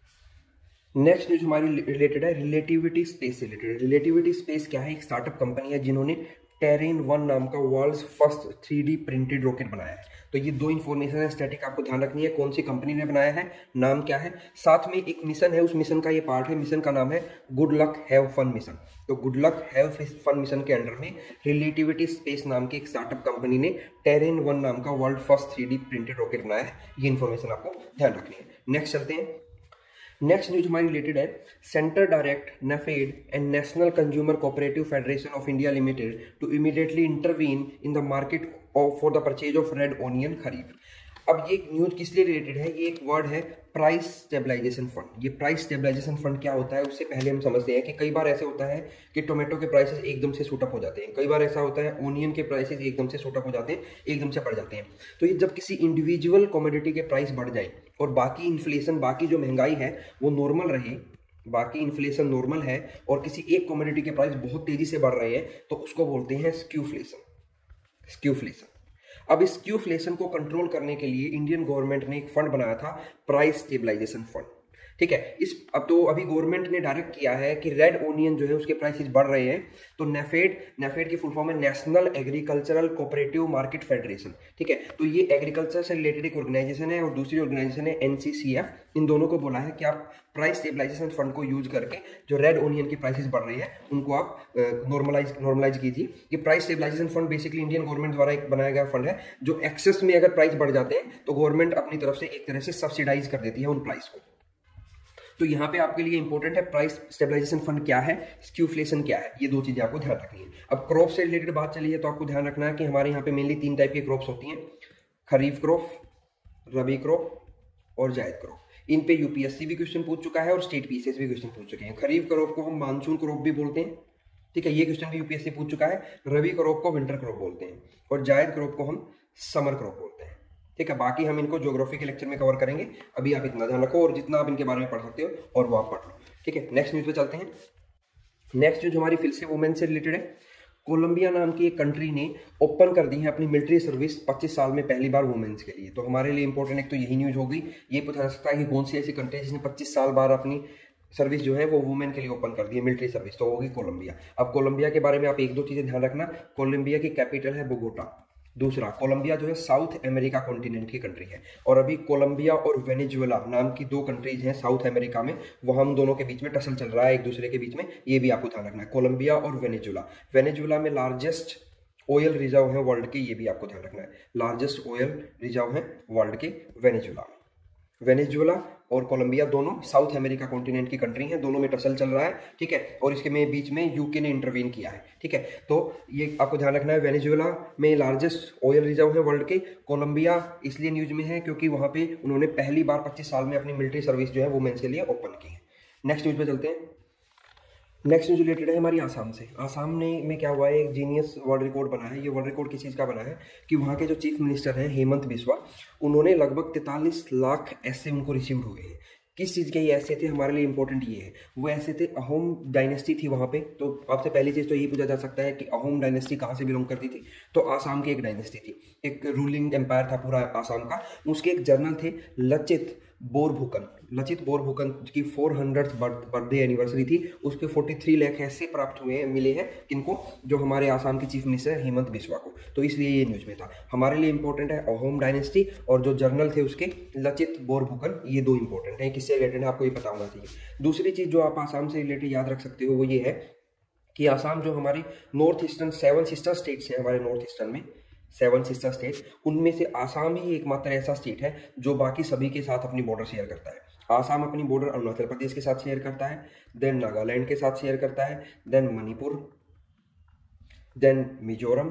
नेक्स्ट न्यूज हमारी रिलेटेड है रिलेटिविटी स्पेस से रिलेटेड। रिलेटिविटी स्पेस क्या है? एक स्टार्टअप कंपनी है जिन्होंने टेरेन वन नाम का world's first three D printed rocket बनाया है। तो ये दो इन्फॉर्मेशन है स्टैटिक, आपको ध्यान रखनी है कौन सी कंपनी ने बनाया है, नाम क्या है, साथ में एक मिशन है, उस मिशन का ये पार्ट है, मिशन का नाम है good luck have fun mission. तो good luck have fun mission के अंडर में रिलेटिविटी स्पेस नाम की एक स्टार्टअप कंपनी ने टेरेन वन नाम का world first three D printed rocket बनाया है। ये इन्फॉर्मेशन आपको ध्यान रखनी है। नेक्स्ट चलते हैं। नेक्स्ट न्यूज हमारी रिलेटेड है centre direct NAFED and national consumer cooperative federation of India limited to immediately intervene in the market for the purchase of red onion kharif. अब ये न्यूज किस लिए रिलेटेड है? ये एक वर्ड है प्राइस स्टेबलाइजेशन फंड। ये प्राइस स्टेबलाइजेशन फंड क्या होता है उससे पहले हम समझते हैं कि कई बार ऐसे होता है कि टोमेटो के प्राइसेस एकदम से शूट अप हो जाते हैं, कई बार ऐसा होता है ओनियन के प्राइसेस एकदम से शूट अप हो जाते हैं, एकदम से बढ़ जाते हैं। तो ये जब किसी इंडिविजुअल कमोडिटी के प्राइस बढ़ जाए और बाकी इन्फ्लेशन, बाकी जो महंगाई है वो नॉर्मल रहे, बाकी इन्फ्लेशन नॉर्मल है और किसी एक कमोडिटी के प्राइस बहुत तेजी से बढ़ रहे हैं, तो उसको बोलते हैं स्क्यूफ्लेशन। स्क्यूफ्लेशन। अब इस स्क्यूफ्लेशन को कंट्रोल करने के लिए इंडियन गवर्नमेंट ने एक फंड बनाया था, प्राइस स्टेबलाइजेशन फंड, ठीक है। इस अब तो अभी गवर्नमेंट ने डायरेक्ट किया है कि रेड ओनियन जो है उसके प्राइसेस बढ़ रहे हैं, तो नेफेड, नेफेड की फुल फॉर्म है national agricultural cooperative market federation, ठीक है। तो ये एग्रीकल्चर से रिलेटेड एक ऑर्गेनाइजेशन है और दूसरी ऑर्गेनाइजेशन है एनसीसीएफ। इन दोनों को बोला है कि आप प्राइस स्टेबलाइजेशन फंड को यूज करके जो रेड ओनियन की प्राइसेस बढ़ रही है उनको आप नॉर्मलाइज नॉर्मलाइज कीजिए। ये price stabilisation fund basically Indian government द्वारा एक बनाया गया फंड है, जो एक्सेस में अगर प्राइस बढ़ जाते हैं तो गवर्नमेंट अपनी तरफ से एक तरह से सब्सिडाइज कर देती है उन प्राइस को। तो यहाँ पे आपके लिए इंपॉर्टेंट है प्राइस स्टेबलाइजेशन फंड क्या है, स्क्यूफ्लेशन क्या है, ये दो चीजें आपको ध्यान रखनी है। अब क्रॉप से रिलेटेड बात चली है तो आपको ध्यान रखना है कि हमारे यहाँ पे मेनली तीन टाइप की क्रॉप्स होती हैं, खरीफ क्रॉप, रबी क्रॉप और जायद क्रॉप। इन पे यूपीएससी भी क्वेश्चन पूछ चुका है और स्टेट पीसीएस भी क्वेश्चन पूछ चुके हैं। खरीफ क्रॉप को हम मानसून क्रॉप भी बोलते हैं, ठीक है, ये क्वेश्चन भी यूपीएससी पूछ चुका है। रबी क्रॉप को विंटर क्रॉप बोलते हैं और जायद क्रॉप को हम समर क्रॉप बोलते हैं, ठीक है। बाकी हम इनको ज्योग्राफी के लेक्चर में कवर करेंगे, अभी आप इतना ध्यान रखो और जितना आप इनके बारे में पढ़ सकते हो और वो आप पढ़ लो, ठीक है। नेक्स्ट न्यूज पे चलते हैं। नेक्स्ट न्यूज हमारी फिर से वुमेन से रिलेटेड है। कोलंबिया नाम की एक कंट्री ने ओपन कर दी है अपनी मिलिट्री सर्विस पच्चीस साल में पहली बार वुमेन्स के लिए। तो हमारे लिए इंपॉर्टेंट एक तो यही न्यूज हो गई। ये पूछा जा सकता है कि कौन सी ऐसी कंट्री जिसने पच्चीस साल बाद अपनी सर्विस जो है वो वुमेन के लिए ओपन कर दी है मिलिट्री सर्विस, तो होगी कोलंबिया। अब कोलंबिया के बारे में आप एक दो चीजें ध्यान रखना। कोलंबिया की कैपिटल है बोगोटा। दूसरा, कोलंबिया जो है साउथ अमेरिका कॉन्टिनेंट की कंट्री है और अभी कोलंबिया और वेनेजुएला नाम की दो कंट्रीज हैं साउथ अमेरिका में, वो हम दोनों के बीच में टसल चल रहा है एक दूसरे के बीच में, ये भी आपको ध्यान रखना है। कोलंबिया और वेनेजुएला, वेनेजुएला में लार्जेस्ट ऑयल रिजर्व है वर्ल्ड के, ये भी आपको ध्यान रखना है। लार्जेस्ट ऑयल रिजर्व है वर्ल्ड के वेनेजुएला में। वेनेजुएला और कोलंबिया दोनों साउथ अमेरिका कॉन्टिनेंट की कंट्री हैं, दोनों में टसल चल रहा है, ठीक है। और इसके में बीच में यूके ने इंटरवीन किया है, ठीक है। तो ये आपको ध्यान रखना है, वेनेजुएला में लार्जेस्ट ऑयल रिजर्व है वर्ल्ड के। कोलंबिया इसलिए न्यूज में है क्योंकि वहां पे उन्होंने पहली बार पच्चीस साल में अपनी मिलिट्री सर्विस जो है वुमेन्स के लिए ओपन की है। नेक्स्ट न्यूज पे चलते हैं। नेक्स्ट न्यूज रिलेटेड है हमारी आसाम से। आसाम ने में क्या हुआ है, एक जीनियस वर्ल्ड रिकॉर्ड बना है। ये वर्ल्ड रिकॉर्ड किस चीज़ का बना है कि वहाँ के जो चीफ मिनिस्टर हैं हेमंत बिस्वा, उन्होंने लगभग तैंतालीस लाख ऐसे उनको रिसीव हुए हैं। किस चीज़ के ये ऐसे थे, हमारे लिए इंपॉर्टेंट ये है, वो ऐसे थे, अहोम डायनेस्टी थी वहाँ पे। तो आपसे पहली चीज़ तो यही पूछा जा सकता है कि अहोम डायनेस्टी कहाँ से बिलोंग करती थी, तो आसाम की एक डायनेस्टी थी, एक रूलिंग एम्पायर था पूरा आसाम का। उसके एक जनरल थे लचित बोरफुकन। लचित बोरफुकन की फोर हंड्रेड बर्थडे एनिवर्सरी थी, उस पर फोर्टी थ्री लाख ऐसे प्राप्त हुए मिले हैं किनको, जो हमारे आसाम के चीफ मिनिस्टर हेमंत बिस्वा को। तो इसलिए ये न्यूज में था। हमारे लिए इंपॉर्टेंट है अहोम डायनेस्टी और जो जर्नल थे उसके लचित बोरफुकन, ये दो इंपॉर्टेंट है। किससे रिलेटेड है आपको ये पता होना चाहिए। दूसरी चीज जो आप आसाम से रिलेटेड याद रख सकते हो वो ये है कि आसाम जो हमारी north eastern seven sister states हैं, हमारे नॉर्थ ईस्टर्न में सेवन सिस्टर स्टेट, उनमें से आसाम ही एकमात्र ऐसा स्टेट है जो बाकी सभी के साथ अपनी बॉर्डर शेयर करता है। आसाम अपनी बॉर्डर अरुणाचल प्रदेश के साथ शेयर करता है, देन नागालैंड के साथ शेयर करता है, then Manipur, then Mizoram,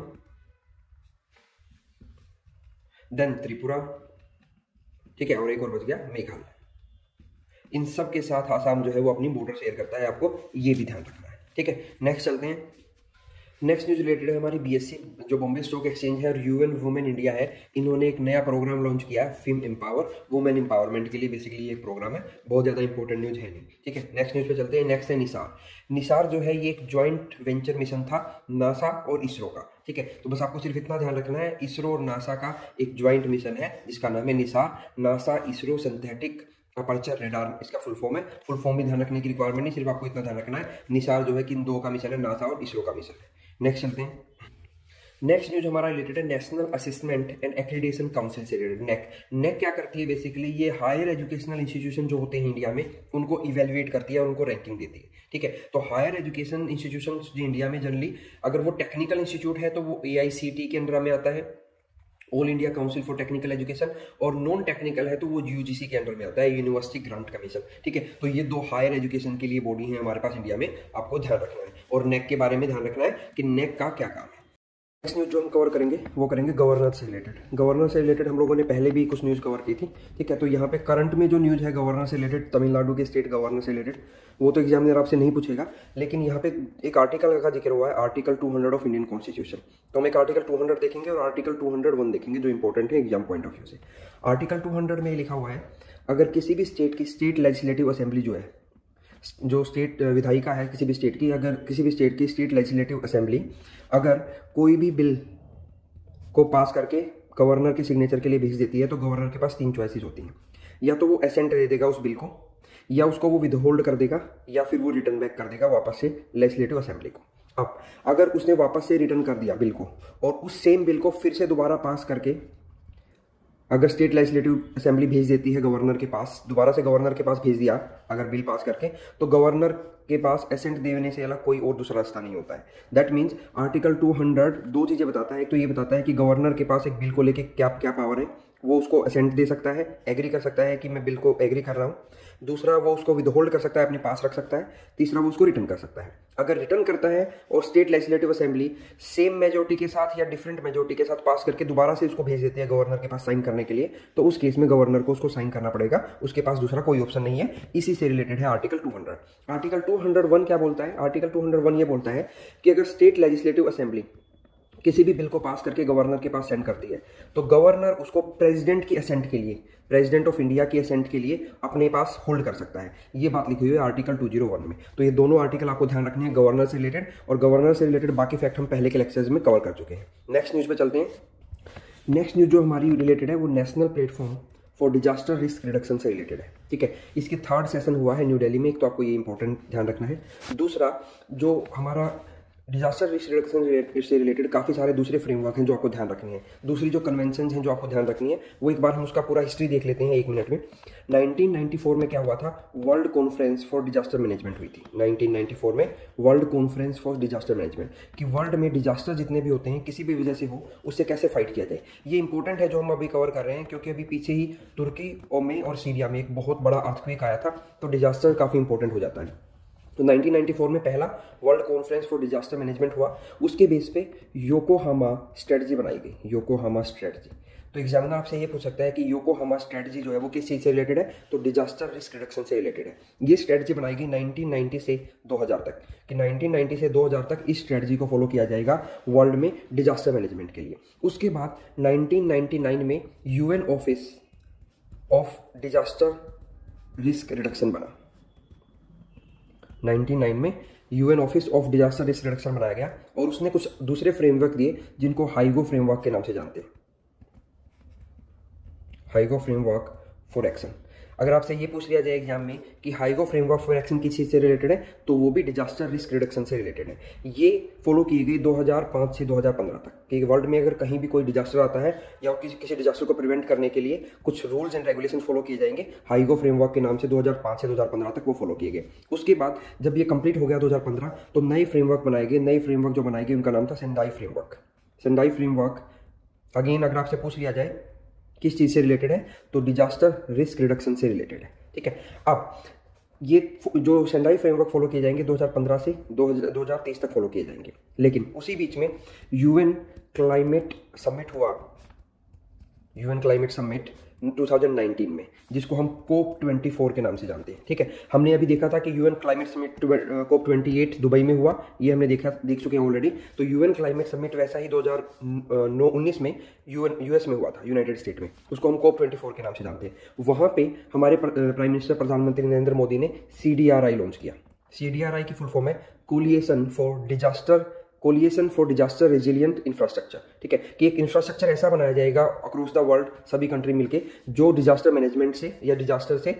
then Tripura, ठीक है, और एक और बच गया मेघालय। इन सब के साथ आसाम जो है वो अपनी बॉर्डर शेयर करता है, आपको ये भी ध्यान रखना है, ठीक है। नेक्स्ट चलते हैं। नेक्स्ट न्यूज रिलेटेड है हमारी बीएससी जो बॉम्बे स्टॉक एक्सचेंज है और यूएन वुमेन इंडिया है, इन्होंने एक नया प्रोग्राम लॉन्च किया है, फिम एम्पावर, वुमेन एम्पावरमेंट के लिए बेसिकली ये एक प्रोग्राम है, बहुत ज़्यादा इंपॉर्टेंट न्यूज है नहीं, ठीक है। नेक्स्ट न्यूज पे चलते हैं। नेक्स्ट है निसार। निसार जो है ये एक ज्वाइंट वेंचर मिशन था नासा और इसरो का, ठीक है। तो बस आपको सिर्फ इतना ध्यान रखना है, इसरो और नासा का एक ज्वाइंट मिशन है जिसका नाम है NISAR, NASA ISRO synthetic aperture radar इसका फुल फॉर्म है। फुल फॉर्म भी ध्यान रखने की रिक्वायरमेंट नहीं, सिर्फ आपको इतना ध्यान रखना है, निसार जो है कि इन दो का मिशन है, नासा और इसरो का मिशन है। नेक्स्ट चलते हैं। नेक्स्ट न्यूज हमारा रिलेटेड है national assessment and accreditation council से रिलेटेड। नेक नेक क्या करती है बेसिकली, ये हायर एजुकेशनल इंस्टीट्यूशन जो होते हैं इंडिया में उनको इवेलुएट करती है और उनको रैंकिंग देती है, ठीक है। तो हायर एजुकेशन इंस्टीट्यूशन जो इंडिया में जनरली अगर वो टेक्निकल इंस्टीट्यूट है तो वो ए आई सी टी के अंडर में आता है, all India council for technical education, और नॉन टेक्निकल है तो वो यूजीसी के अंडर में आता है, यूनिवर्सिटी ग्रांट कमीशन, ठीक है। तो ये दो हायर एजुकेशन के लिए बॉडी है हमारे पास इंडिया में, आपको ध्यान रखना है। और नेक के बारे में ध्यान रखना है कि नेक का क्या काम है। नेक्स्ट न्यूज जो हम कवर करेंगे वो करेंगे गवर्नर से रिलेटेड। गवर्नर से रिलेटेड हम लोगों ने पहले भी कुछ न्यूज़ कवर की थी, ठीक है। तो यहाँ पे करंट में जो न्यूज़ है गवर्नर से रिलेटेड, तमिलनाडु के स्टेट गवर्नर से रिलेटेड, वो तो एग्जामिनर आपसे नहीं पूछेगा, लेकिन यहाँ पे एक आर्टिकल का जिक्र हुआ है, article two hundred of Indian constitution. तो हम एक आर्टिकल टू हंड्रेड देखेंगे और आर्टिकल टू हंड्रेड वन देखेंगे जो इंपॉर्टेंट है एग्जाम पॉइंट ऑफ व्यू से। आर्टिकल टू हंड्रेड में लिखा हुआ है, अगर किसी भी स्टेट की स्टेट लेजिस्लेटिव असेंबली जो है, जो स्टेट विधायिका है किसी भी स्टेट की, अगर किसी भी स्टेट की स्टेट लेजिस्लेटिव असेंबली अगर कोई भी बिल को पास करके गवर्नर के सिग्नेचर के लिए भेज देती है तो गवर्नर के पास तीन चॉइसेस होती हैं, या तो वो एसेंट दे देगा उस बिल को, या उसको वो विदहोल्ड कर देगा, या फिर वो रिटर्न बैक कर देगा वापस से लेजिस्लेटिव असेंबली को। अब अगर उसने वापस से रिटर्न कर दिया बिल को और उस सेम बिल को फिर से दोबारा पास करके अगर स्टेट लेजिस्लेटिव असेंबली भेज देती है गवर्नर के पास, दोबारा से गवर्नर के पास भेज दिया अगर बिल पास करके, तो गवर्नर के पास एसेंट देने से अलग कोई और दूसरा रास्ता नहीं होता है। That means article two hundred दो चीज़ें बताता है, एक तो ये बताता है कि गवर्नर के पास एक बिल को लेके क्या क्या पावर है, वो उसको असेंट दे सकता है, एग्री कर सकता है कि मैं बिल को एग्री कर रहा हूँ, दूसरा वो उसको विदहोल्ड कर सकता है, अपने पास रख सकता है, तीसरा वो उसको रिटर्न कर सकता है। अगर रिटर्न करता है और state legislative assembly same majority के साथ या डिफरेंट मेजोरिटी के साथ पास करके दोबारा से उसको भेज देती है गवर्नर के पास साइन करने के लिए, तो उस केस में गवर्नर को उसको साइन करना पड़ेगा, उसके पास दूसरा कोई ऑप्शन नहीं है। इसी से रिलेटेड है article two hundred. Article two hundred one क्या बोलता है? आर्टिकल टू हंड्रेड वन ये बोलता है कि अगर स्टेट लेजिस्लेटिव असेंबली किसी भी बिल को पास करके गवर्नर के पास सेंड करती है तो गवर्नर उसको प्रेसिडेंट की असेंट के लिए, प्रेसिडेंट ऑफ इंडिया की असेंट के लिए अपने पास होल्ड कर सकता है। ये बात लिखी हुई है आर्टिकल टू हंड्रेड वन में। तो ये दोनों आर्टिकल आपको ध्यान रखने हैं गवर्नर से रिलेटेड, और गवर्नर से रिलेटेड बाकी फैक्ट हम पहले के लेक्चर्स में कवर कर चुके हैं। नेक्स्ट न्यूज पे चलते हैं। नेक्स्ट न्यूज जो हमारी रिलेटेड है वो national platform for disaster risk reduction से रिलेटेड है, ठीक है। इसकी थर्ड सेशन हुआ है न्यू दिल्ली में, एक तो आपको ये इंपॉर्टेंट ध्यान रखना है। दूसरा जो हमारा डिजास्टर रिस्क रिडक्शन से रिलेटेड काफ़ी सारे दूसरे फ्रेमवर्क हैं जो आपको ध्यान रखनी है, दूसरी जो कन्वेंशन हैं जो आपको ध्यान रखनी है, वो एक बार हम उसका पूरा हिस्ट्री देख लेते हैं एक मिनट में। नाइनटीन नाइंटी फोर में क्या हुआ था? World conference for disaster management हुई थी नाइनटीन नाइंटी फोर में, world conference for disaster management, कि वर्ल्ड में डिजास्टर जितने भी होते हैं किसी भी वजह से हो उससे कैसे फाइट किया जाए। ये इंपॉर्टेंट है जो हम अभी कवर कर रहे हैं, क्योंकि अभी पीछे ही तुर्की और में और सीरिया में एक बहुत बड़ा अर्थक्वेक आया था, तो डिजास्टर काफ़ी इंपॉर्टेंट हो जाता है। तो नाइनटीन नाइंटी फोर में पहला world conference for disaster management हुआ, उसके बेस पे योकोहामा स्ट्रेटजी बनाई गई, योकोहामा स्ट्रेटजी। तो एग्जामिनर आपसे ये पूछ सकता है कि योकोहामा स्ट्रेटजी जो है वो किस चीज़ से रिलेटेड है? तो डिजास्टर रिस्क रिडक्शन से रिलेटेड है। ये स्ट्रेटजी बनाई गई नाइनटीन नाइंटी से दो हज़ार तक, कि नाइनटीन नाइंटी से दो हज़ार तक इस स्ट्रेटजी को फॉलो किया जाएगा वर्ल्ड में डिजास्टर मैनेजमेंट के लिए। उसके बाद नाइनटीन नाइंटी नाइन में UN office of disaster risk reduction बना। नाइनटीन नाइन में UN office of disaster risk reduction बनाया गया, और उसने कुछ दूसरे फ्रेमवर्क दिए जिनको हाइगो फ्रेमवर्क के नाम से जानते हैं, हाइगो फ्रेमवर्क फॉर एक्शन। अगर आपसे ये पूछ लिया जाए एग्जाम में कि हाइगो फ्रेमवर्क फॉर एक्शन किस चीज़ से रिलेटेड है, तो वो भी डिजास्टर रिस्क रिडक्शन से रिलेटेड है। ये फॉलो की गई दो हज़ार पाँच से दो हज़ार पंद्रह तक, कि वर्ल्ड में अगर कहीं भी कोई डिजास्टर आता है या किसी किसी डिजास्टर को प्रिवेंट करने के लिए कुछ रूल्स एंड रेगुलेशन फॉलो किए जाएंगे, हाइगो फ्रेमवर्क के नाम से दो हज़ार पाँच से दो हज़ार पंद्रह तक वो फॉलो किए गए। उसके बाद जब ये कंप्लीट हो गया दो हज़ार पंद्रह, तो नए फ्रेमवर्क बनाए गए। नए फ्रेमवर्क जो बनाए गए उनका नाम था Sendai framework. Sendai framework again अगर आपसे पूछ लिया जाए किस चीज़ से रिलेटेड है, तो डिजास्टर रिस्क रिडक्शन से रिलेटेड है, ठीक है। अब ये जो सेंडाई फ्रेमवर्क फॉलो किए जाएंगे दो हज़ार पंद्रह से दो हज़ार तेईस तक फॉलो किए जाएंगे, लेकिन उसी बीच में यूएन क्लाइमेट समिट हुआ। UN climate summit two thousand nineteen में, जिसको हम कोप ट्वेंटी फोर के नाम से जानते हैं। ठीक है, हमने अभी देखा था कि UN climate summit COP twenty eight Dubai में हुआ, ये हमने देखा देख चुके हैं ऑलरेडी। तो यूएन क्लाइमेट समिट वैसा ही दो हज़ार उन्नीस में यूएन यूएस में हुआ था, यूनाइटेड स्टेट में, उसको हम कोप ट्वेंटी फोर के नाम से जानते हैं। वहाँ पे हमारे प्राइम मिनिस्टर प्रधानमंत्री नरेंद्र मोदी ने C D R I launch किया। सी डी आर आई की फुल फॉर्म है coalition for disaster coalition for disaster resilient infrastructure. ठीक है, कि एक इंफ्रास्ट्रक्चर ऐसा बनाया जाएगा अक्रॉस द वर्ल्ड, सभी कंट्री मिलके, जो डिजास्टर मैनेजमेंट से या डिजास्टर से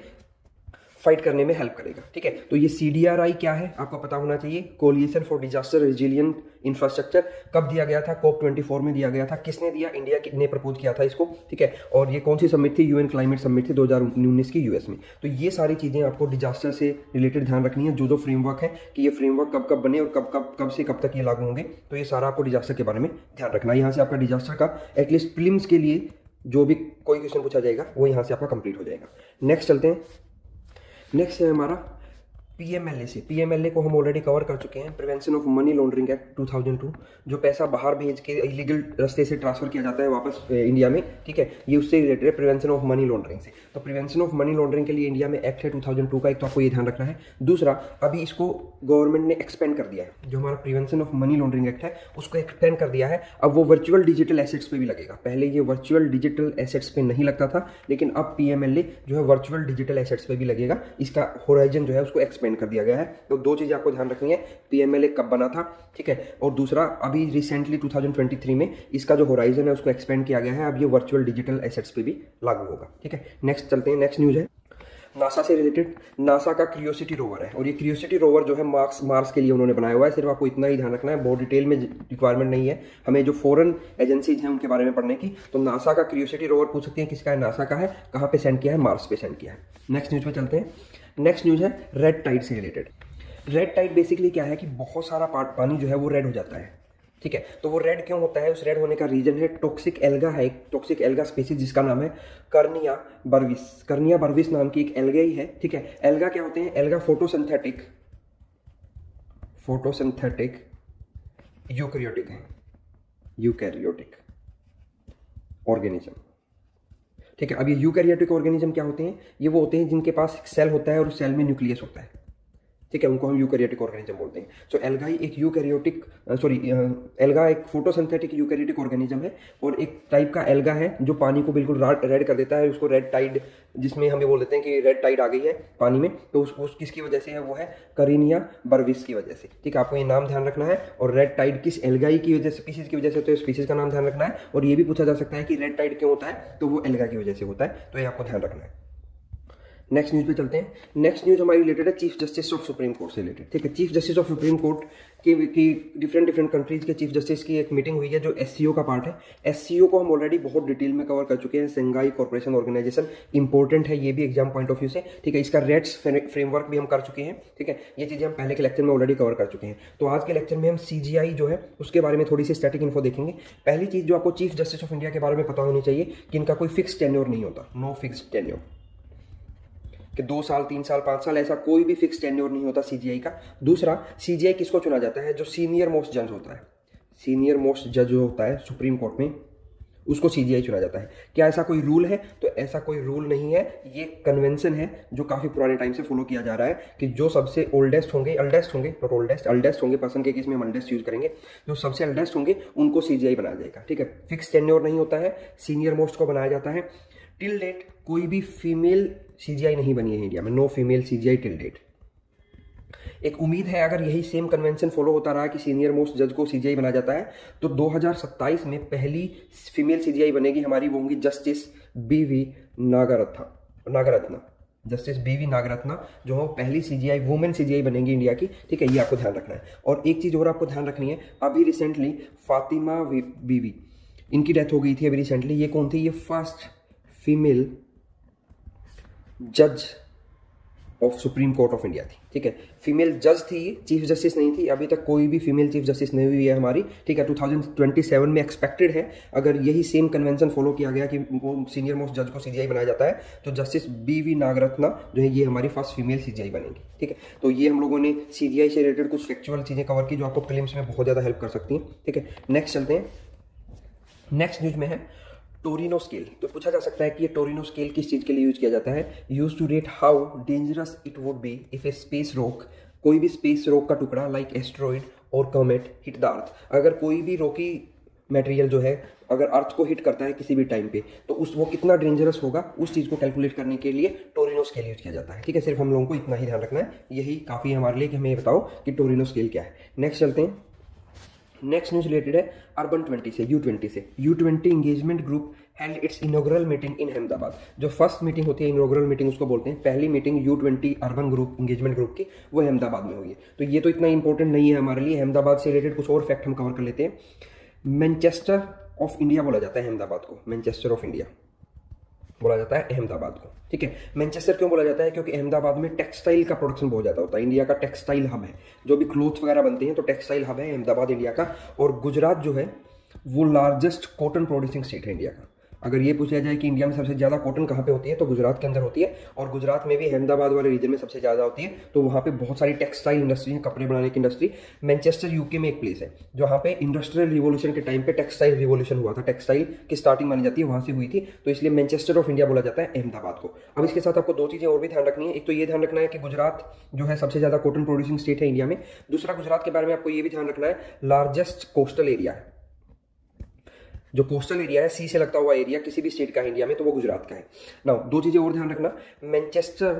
फाइट करने में हेल्प करेगा। ठीक है, तो ये सी डी आर आई क्या है आपको पता होना चाहिए। Coalition for disaster resilient infrastructure कब दिया गया था? कोप ट्वेंटी फोर में दिया गया था। किसने दिया? इंडिया ने प्रपोज किया था इसको। ठीक है, और ये कौन सी समिट थी? यूएन क्लाइमेट समिट थी दो हज़ार उन्नीस की यूएस में। तो ये सारी चीजें आपको डिजास्टर से रिलेटेड ध्यान रखनी है, जो जो फ्रेमवर्क है कि ये फ्रेमवर्क कब कब बने और कब कब कब से कब तक ये लागू होंगे। तो ये सारा आपको डिजास्टर के बारे में ध्यान रखना है। यहाँ से आपका डिजास्टर का एटलीस्ट प्रीलिम्स के लिए जो भी कोई क्वेश्चन पूछा जाएगा वो यहाँ से आपका कंप्लीट हो जाएगा। नेक्स्ट चलते हैं। नेक्स्ट है हमारा पीएमएलए से। पीएमएलए को हम ऑलरेडी कवर कर चुके हैं, prevention of money laundering act two thousand two, जो पैसा बाहर भेज के इलीगल रास्ते से ट्रांसफर किया जाता है वापस इंडिया में। ठीक है, ये उससे रिलेटेड है, प्रिवेंशन ऑफ मनी लॉन्ड्रिंग से। तो प्रिवेंशन ऑफ मनी लॉन्ड्रिंग के लिए इंडिया में एक्ट है टू थाउजेंड टू का, एक तो आपको ये ध्यान रखना है। दूसरा, अभी इसको गवर्नमेंट ने एक्सपेंड कर दिया है, जो हमारा prevention of money laundering act है उसको एक्सपेंड कर दिया है। अब वो वर्चुअल डिजिटल एसेट्स पे भी लगेगा। पहले ये वर्चुअल डिजिटल एसेट्स पे नहीं लगता था, लेकिन अब पीएमएलए जो है वर्चुअल डिजिटल एसेट्स पे भी लगेगा। इसका होराइजन जो है उसको एक्सपेंड कर दिया गया है। तो दो चीजें आपको ध्यान रखनी है, पीएमएलए कब बना था, ठीक है, और दूसरा अभी recently two thousand twenty three में इसका जो होराइजन है उसको एक्सपेंड किया गया है। अब ये वर्चुअल डिजिटल एसेट्स पे भी लागू होगा। ठीक है, नेक्स्ट चलते हैं। नेक्स्ट न्यूज है नासा से रिलेटेड। नासा का क्यूरियोसिटी रोवर है, और ये क्यूरियोसिटी रोवर जो है मार्स मार्स के लिए उन्होंने बनाया हुआ है। सिर्फ आपको इतना ही ध्यान रखना है, बहुत डिटेल में रिक्वायरमेंट नहीं है हमें जो फॉरेन एजेंसीज हैं उनके बारे में पढ़ने की। तो नासा का क्यूरियोसिटी रोवर पूछ सकते हैं किसका है, नासा का है, कहाँ पे सेंड किया है, मार्स पे सेंड किया है। नेक्स्ट न्यूज पे चलते हैं। नेक्स्ट न्यूज है रेड टाइड से रिलेटेड। रेड टाइड बेसिकली क्या है कि बहुत सारा पानी जो है वो रेड हो जाता है। ठीक है, तो वो रेड क्यों होता है? उस रेड होने का रीजन है टॉक्सिक एल्गा है, एक टॉक्सिक एल्गा स्पीसीज जिसका नाम है कर्निया बर्विस। कर्निया बर्विस नाम की एक एल्गा ही है। ठीक है, एल्गा क्या होते हैं? एल्गा फोटोसिंथेटिक फोटोसिंथेटिक यूकैरियोटिक है, यूकैरियोटिक ऑर्गेनिज्म। ठीक है, अब ये यूकैरियोटिक ऑर्गेनिज्म क्या होते हैं? ये वो होते हैं जिनके पास सेल होता है और उस सेल में न्यूक्लियस होता है। ठीक है, उनको हम यूकैरियोटिक ऑर्गेनिज्म बोलते हैं। सो एल्गा ही एक यूकैरियोटिक सॉरी एल्गा एक फोटोसिंथेटिक यूकैरियोटिक ऑर्गेनिज्म है, और एक टाइप का एल्गा है जो पानी को बिल्कुल रेड कर देता है। उसको रेड टाइड, जिसमें हम ये बोल देते हैं कि रेड टाइड आ गई है पानी में, तो उस, उस किसकी वजह से है? वो है करीनिया बर्विस की वजह से। ठीक है, आपको ये नाम ध्यान रखना है। और रेड टाइड किस एल्गाई की वजह से, स्पीसीज की वजह से, तो स्पीसीज का नाम ध्यान रखना है। और ये भी पूछा जा सकता है कि रेड टाइड क्यों होता है, तो वो एल्गा की वजह से होता है। तो ये आपको ध्यान रखना है। नेक्स्ट न्यूज पे चलते हैं। नेक्स्ट न्यूज हमारी रिलेटेड है chief justice of supreme court से रिलेटेड। ठीक है, chief justice of supreme court की की डिफरेंट डिफरेंट कंट्रीज के चीफ जस्टिस की एक मीटिंग हुई है, जो एससीओ का पार्ट है। एससीओ को हम ऑलरेडी बहुत डिटेल में कवर कर चुके हैं। संघाई कॉर्पोरेशन ऑर्गेनाइजेशन इंपॉर्टेंट है, ये भी एग्जाम पॉइंट ऑफ व्यू से। ठीक है, इसका रेट्स फ्रेमवर्क भी हम कर चुके हैं। ठीक है, ये चीजें हम पहले के लेक्चर में ऑलरेडी कवर कर चुके हैं। तो आज के लेक्चर में हम सीजीआई जो है उसके बारे में थोड़ी सी स्टैटिक इन्फो देखेंगे। पहली चीज जो आपको चीफ जस्टिस ऑफ इंडिया के बारे में पता होनी चाहिए कि इनका कोई फिक्स टेन्योर नहीं होता, नो फिक्स टेन्योर, कि दो साल तीन साल पाँच साल ऐसा कोई भी फिक्स टेन्योर नहीं होता सीजीआई का। दूसरा, सीजीआई किसको चुना जाता है? जो सीनियर मोस्ट जज होता है, सीनियर मोस्ट जज जो होता है सुप्रीम कोर्ट में, उसको सीजीआई चुना जाता है। क्या ऐसा कोई रूल है? तो ऐसा कोई रूल नहीं है। ये कन्वेंशन है जो काफी पुराने टाइम से फॉलो किया जा रहा है कि जो सबसे ओल्डेस्ट होंगे, अल्डेस्ट होंगे, नॉट ओल्डेस्ट, अल्डेस्ट होंगे, पर्सन के केस में हम अल्डेस्ट यूज करेंगे, जो सबसे अल्डेस्ट होंगे उनको सीजीआई बनाया जाएगा। ठीक है, फिक्स टेन्योर नहीं होता है, सीनियर मोस्ट को बनाया जाता है। टिल डेट कोई भी फीमेल सीजीआई नहीं बनी है इंडिया में, no female CJI till date. एक उम्मीद है अगर यही सेम कन्वेंशन फॉलो होता रहा कि सीनियर मोस्ट जज को सीजीआई बनाया जाता है, तो दो हज़ार सत्ताईस में पहली फीमेल सीजीआई बनेगी हमारी, वो होंगी जस्टिस बीवी नागरत्ना नागरत्ना जस्टिस बीवी नागरत्ना, जो है पहली सीजीआई वुमेन सीजीआई बनेगी इंडिया की। ठीक है, ये आपको ध्यान रखना है। और एक चीज और आपको ध्यान रखनी है, अभी रिसेंटली फातिमा बीवी, इनकी डेथ हो गई थी अभी रिसेंटली। ये कौन थी? ये फर्स्ट फीमेल जज of supreme court of India थी। ठीक है, फीमेल जज थी, चीफ जस्टिस नहीं थी। अभी तक कोई भी फीमेल चीफ जस्टिस नहीं हुई है हमारी। ठीक है, टू थाउजेंड ट्वेंटी सेवन में एक्सपेक्टेड है, अगर यही सेम कन्वेंशन फॉलो किया गया कि वो सीनियर मोस्ट जज को सीजीआई बनाया जाता है, तो जस्टिस बीवी नागरत्ना जो है ये हमारी फर्स्ट फीमेल सीजीआई बनेगी। ठीक है, तो ये हम लोगों ने सीजीआई से रिलेटेड कुछ फैक्चुअल चीजें कवर की जो आपको प्रीलिम्स में बहुत ज्यादा हेल्प कर सकती हैं। ठीक है, नेक्स्ट चलते हैं। नेक्स्ट न्यूज में है टोरिनो स्केल। तो पूछा जा सकता है कि ये टोरिनो स्केल किस चीज़ के लिए यूज किया जाता है। Use to rate how dangerous it would be if a space rock, कोई भी स्पेस रॉक का टुकड़ा लाइक एस्ट्रॉइड और कॉमेट हिट द अर्थ, अगर कोई भी रॉकी मटेरियल जो है अगर अर्थ को हिट करता है किसी भी टाइम पे, तो उस वो कितना डेंजरस होगा उस चीज़ को कैलकुलेट करने के लिए टोरिनो स्केल यूज किया जाता है। ठीक है, सिर्फ हम लोगों को इतना ही ध्यान रखना है, यही काफ़ी है हमारे लिए कि हमें ये बताओ कि टोरिनो स्केल क्या है। नेक्स्ट चलते हैं। नेक्स्ट न्यूज रिलेटेड है अर्बन ट्वेंटी से, यू ट्वेंटी से। U twenty engagement group held its inaugural meeting in Ahmedabad. जो फर्स्ट मीटिंग होती है इनॉग्रल मीटिंग उसको बोलते हैं। पहली meeting U twenty urban group engagement group की वो अहमदाबाद में हुई है। तो ये तो इतना इंपॉर्टेंट नहीं है हमारे लिए। अहमदाबाद से रिलेटेड कुछ और फैक्ट हम कवर कर लेते हैं। मैनचेस्टर ऑफ इंडिया बोला जाता है अहमदाबाद को, मैनचेस्टर ऑफ इंडिया बोला जाता है अहमदाबाद को। ठीक है, मैनचेस्टर क्यों बोला जाता है? क्योंकि अहमदाबाद में टेक्सटाइल का प्रोडक्शन बहुत ज़्यादा होता है। इंडिया का टेक्सटाइल हब है, जो भी क्लोथ्स वगैरह बनते हैं तो टेक्सटाइल हब है अहमदाबाद इंडिया का। और गुजरात जो है वो लार्जेस्ट कॉटन प्रोड्यूसिंग स्टेट है इंडिया का। अगर ये पूछा जाए कि इंडिया में सबसे ज़्यादा कॉटन कहाँ पे होती है तो गुजरात के अंदर होती है, और गुजरात में भी अहमदाबाद वाले रीजन में सबसे ज़्यादा होती है। तो वहाँ पे बहुत सारी टेक्सटाइल इंडस्ट्री है, कपड़े बनाने की इंडस्ट्री। मैनचेस्टर यूके में एक प्लेस है जहाँ पे इंडस्ट्रियल रिवोल्यूशन के टाइम पे टेक्सटाइल रिवोल्यूशन हुआ था, टेक्सटाइल की स्टार्टिंग मानी जाती है वहाँ से हुई थी, तो इसलिए मैनचेस्टर ऑफ इंडिया बोला जाता है अहमदाबाद को। अब इसके साथ आपको दो चीज़ें और भी ध्यान रखनी है। एक तो ये ध्यान रखना है कि गुजरात जो है सबसे ज़्यादा कॉटन प्रोड्यूसिंग स्टेट है इंडिया में। दूसरा, गुजरात के बारे में आपको ये भी ध्यान रखना है लार्जेस्ट कोस्टल एरिया है। जो कोस्टल एरिया है, सी से लगता हुआ एरिया किसी भी स्टेट का है इंडिया में तो वो गुजरात का है। नाउ दो चीजें और ध्यान रखना, मैनचेस्टर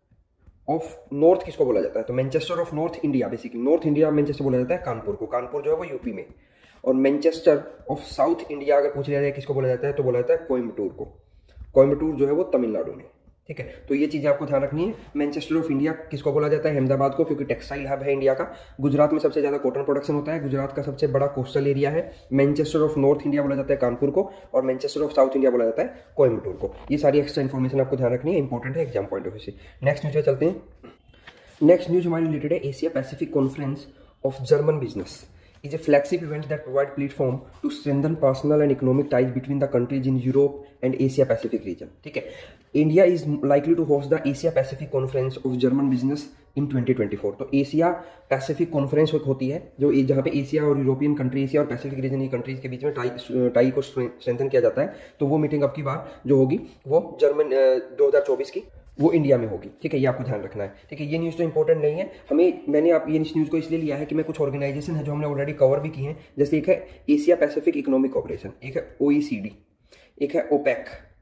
ऑफ नॉर्थ किसको बोला जाता है? तो Manchester of north India, basically north India Manchester बोला जाता है कानपुर को। कानपुर जो है वो यूपी में। और मैनचेस्टर ऑफ साउथ इंडिया अगर पूछ लिया जाए किसको बोला जाता है तो बोला जाता है कोयम्बटूर को। कोयम्बटूर जो है वो तमिलनाडु में। ठीक है, तो ये चीज़ें आपको ध्यान रखनी है। मैनचेस्टर ऑफ इंडिया किसको बोला जाता है? अहमदाबाद को, क्योंकि टेक्सटाइल हब है इंडिया का। गुजरात में सबसे ज़्यादा कॉटन प्रोडक्शन होता है, गुजरात का सबसे बड़ा कोस्टल एरिया है। मैनचेस्टर ऑफ नॉर्थ इंडिया बोला जाता है कानपुर को, और मैनचेस्टर ऑफ साउथ इंडिया बोला जाता है कोयम्बटूर को। ये सारी एक्स्ट्रा इन्फॉर्मेशन आपको ध्यान रखनी है, इंपॉर्टेंट है एग्जाम पॉइंट ऑफ व्यू से। नेक्स्ट न्यूज पे चलते हैं। नेक्स्ट न्यूज हमारी रिलेटेड है Asia Pacific conference of German business is a flagship event that provide platform to strengthen personal and economic ties between the countries in Europe and Asia Pacific region. ठीक है, India is likely to host the Asia Pacific Conference of German Business in twenty twenty-four. तो एशिया पैसिफिक कॉन्फ्रेंस होती है जो जहाँ पे एशिया और यूरोपियन कंट्री, एशिया और पैसिफिक रीजन की कंट्रीज के बीच में टाई टाई को स्ट्रेंथन किया जाता है। तो वो मीटिंग अब की बार जो होगी वो जर्मन दो हज़ार चौबीस की वो इंडिया में होगी। ठीक है, ये आपको ध्यान रखना है। ठीक है, ये न्यूज़ तो इंपॉर्टेंट नहीं है हमें, मैंने आप ये न्यूज़ को इसलिए लिया है कि मैं कुछ ऑर्गेनाइजेशन है जो हमने ऑलरेडी कवर भी की हैं। जैसे एक है एशिया पैसिफिक इकोनॉमिक कॉर्पोरेशन, एक है ओ ई सी डी, एक है ओपेक,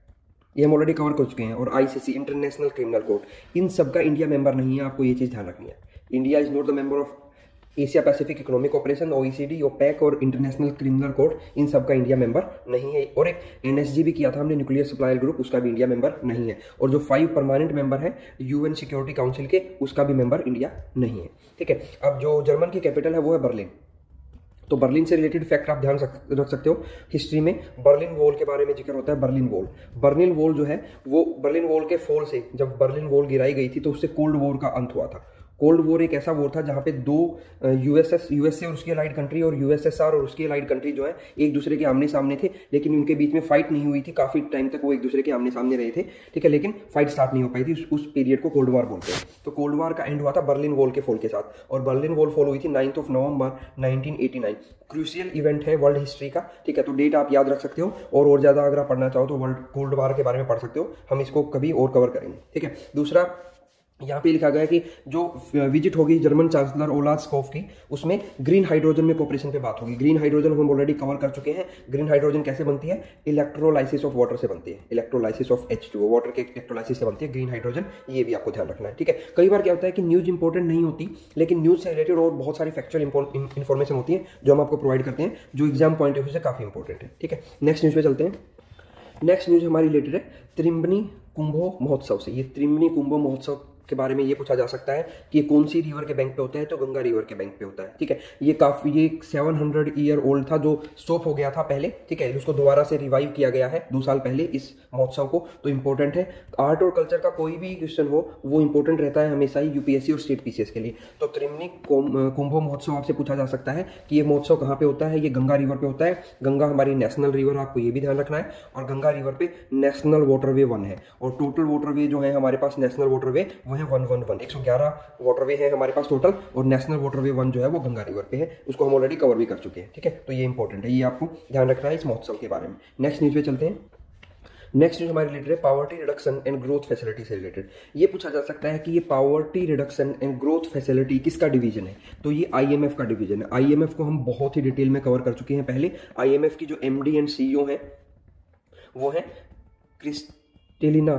ये हम ऑलरेडी कवर कर चुके हैं, और I C C international criminal court. इन सब का इंडिया मेंबर नहीं है, आपको ये चीज़ ध्यान रखनी है। India is not the member of Asia Pacific economic corporation, OECD, OPEC और इंटरनेशनल क्रिमिनल कोर्ट, इन सब का इंडिया मेंबर नहीं है। और एक एनएसजी भी किया था हमने, न्यूक्लियर सप्लायर ग्रुप, उसका भी इंडिया मेंबर नहीं है। और जो फाइव परमानेंट मेंबर है यूएन सिक्योरिटी काउंसिल के, उसका भी मेंबर इंडिया नहीं है। ठीक है, अब जो जर्मन की कैपिटल है वो है बर्लिन। तो बर्लिन से रिलेटेड फैक्ट आप ध्यान रख सकते हो। हिस्ट्री में बर्लिन वॉल के बारे में जिक्र होता है। बर्लिन वॉल बर्लिन वॉल जो है वो बर्लिन वॉल के फॉल से, जब बर्लिन वॉल गिराई गई थी तो उससे कोल्ड वॉर का अंत हुआ था। कोल्ड वॉर एक ऐसा वॉर था जहाँ पे दो यूएसएस यूएसए और उसकी अलाइड कंट्री और यूएसएसआर और उसकी अलाइड कंट्री जो है एक दूसरे के आमने सामने थे, लेकिन उनके बीच में फाइट नहीं हुई थी। काफी टाइम तक वो एक दूसरे के आमने सामने रहे थे। ठीक है, लेकिन फाइट स्टार्ट नहीं हो पाई थी। उस, उस पीरियड को कोल्ड वॉर बोलते हैं। तो कोल्ड वॉर का एंड हुआ था बर्लिन वॉल के फॉल के साथ, और बर्लिन वॉल फॉल हुई थी ninth of November nineteen eighty nine. Crucial event है वर्ल्ड हिस्ट्री का। ठीक है, तो डेट आप याद रख सकते हो, और और ज्यादा अगर आप पढ़ना चाहो तो वर्ल्ड कोल्ड वॉर के बारे में पढ़ सकते हो। हम इसको कभी और कवर करेंगे। ठीक है, दूसरा यहाँ पे लिखा गया है कि जो विजिट होगी जर्मन चांसलर ओलाफ स्कॉफ की, उसमें ग्रीन हाइड्रोजन में कोऑपरेशन पे बात होगी। ग्रीन हाइड्रोजन हम ऑलरेडी कवर कर चुके हैं। ग्रीन हाइड्रोजन कैसे बनती है? इलेक्ट्रोलाइसिस ऑफ वाटर से बनती है। Electrolysis of H two O, water के इलेक्ट्रोलाइसिस से बनती है ग्रीन हाइड्रोजन। ये भी आपको ध्यान रखना है। ठीक है, कई बार क्या होता है कि न्यूज इंपॉर्टेंट नहीं होती, लेकिन न्यूज से रिलेटेड और बहुत सारी फैक्चुअल इन्फॉर्मेशन होती है जो हम आपको प्रोवाइड करते हैं, जो एग्जाम पॉइंट ऑफ व्यू से काफी इंपॉर्टेंट है। ठीक है, नेक्स्ट न्यूज पे चलते हैं। नेक्स्ट न्यूज हमारी रिलेटेड है त्रिम्बनी कुंभो महोत्सव से। ये त्रिम्बनी कुंभो महोत्सव के बारे में ये पूछा जा सकता है कि ये कौन सी रिवर के बैंक पे होता है? तो गंगा रिवर के बैंक पे होता है। ठीक है, ये काफी ये सेवन हंड्रेड ईयर ओल्ड था जो स्टॉप हो गया था पहले। ठीक है, उसको दोबारा से रिवाइव किया गया है दो साल पहले इस महोत्सव को। तो इंपॉर्टेंट है। आर्ट और कल्चर का कोई भी क्वेश्चन हो वो इंपॉर्टेंट रहता है हमेशा ही यूपीएससी और स्टेट पीसीएस के लिए। तो त्रिम्बनी कुंभो महोत्सव आपसे पूछा जा सकता है कि ये महोत्सव कहाँ पे होता है? ये गंगा रिवर पे होता है। गंगा हमारी नेशनल रिवर, आपको ये भी ध्यान रखना है। और गंगा रिवर पे नेशनल वाटरवे वन है, और टोटल वाटरवे जो है हमारे पास नेशनल वाटरवे वो है वन वन वन एक सौ ग्यारह वाटरवे है हमारे पास टोटल, और नेशनल वाटरवे वन जो है वो गंगा रिवर पे है, उसको हम ऑलरेडी कवर भी कर चुके हैं। ठीक है, तो ये इंपॉर्टेंट है, ये आपको ध्यान रखना है इस महोत्सव के बारे में। नेक्स्ट न्यूज पे चलते हैं। नेक्स्ट न्यूज हमारे रिलेटेड है poverty reduction and growth facility से रिलेटेड। ये पूछा जा सकता है कि ये poverty reduction and growth facility किसका डिवीजन है, तो ये आईएमएफ का डिवीजन है। आईएमएफ को हम बहुत ही डिटेल में कवर कर चुके हैं पहले। आईएमएफ की जो एमडी एंड सीईओ है वो है क्रिस्टेलिना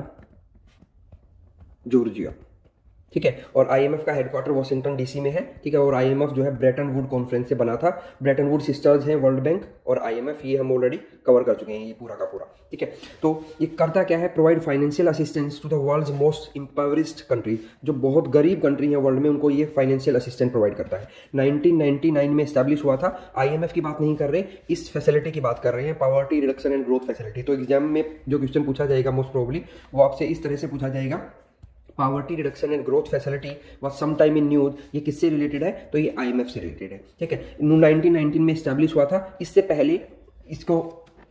जॉर्जिया। ठीक है, और आईएमएफ का हेडक्वार्टर वाशिंगटन डीसी में है। ठीक है, और आईएमएफ जो है ब्रेटन वुड कॉन्फ्रेंस से बना था। ब्रेटन वुड सिस्टर्स हैं वर्ल्ड बैंक और आईएमएफ, ये हम ऑलरेडी कवर कर चुके हैं ये पूरा का पूरा। ठीक है, तो ये करता क्या है, provide financial assistance to the world's most impoverished country, जो बहुत गरीब कंट्री है वर्ल्ड में उनको ये फाइनेंशियल असिस्टेंस प्रोवाइड करता है। नाइनटीन नाइनटी नाइन में एस्टैब्लिश हुआ था। आईएमएफ की बात नहीं कर रहे, इस फैसिलिटी की बात कर रहे हैं, poverty reduction and growth facility. तो एग्जाम में जो क्वेश्चन पूछा जाएगा मोस्ट प्रोबेबली वो आपसे इस तरह से पूछा जाएगा, poverty reduction and growth facility was some time in news, ये किससे रिलेटेड है, तो ये आईएमएफ से रिलेटेड है। ठीक है, नाइनटीन नाइनटीन में एस्टैब्लिश हुआ था। इससे पहले इसको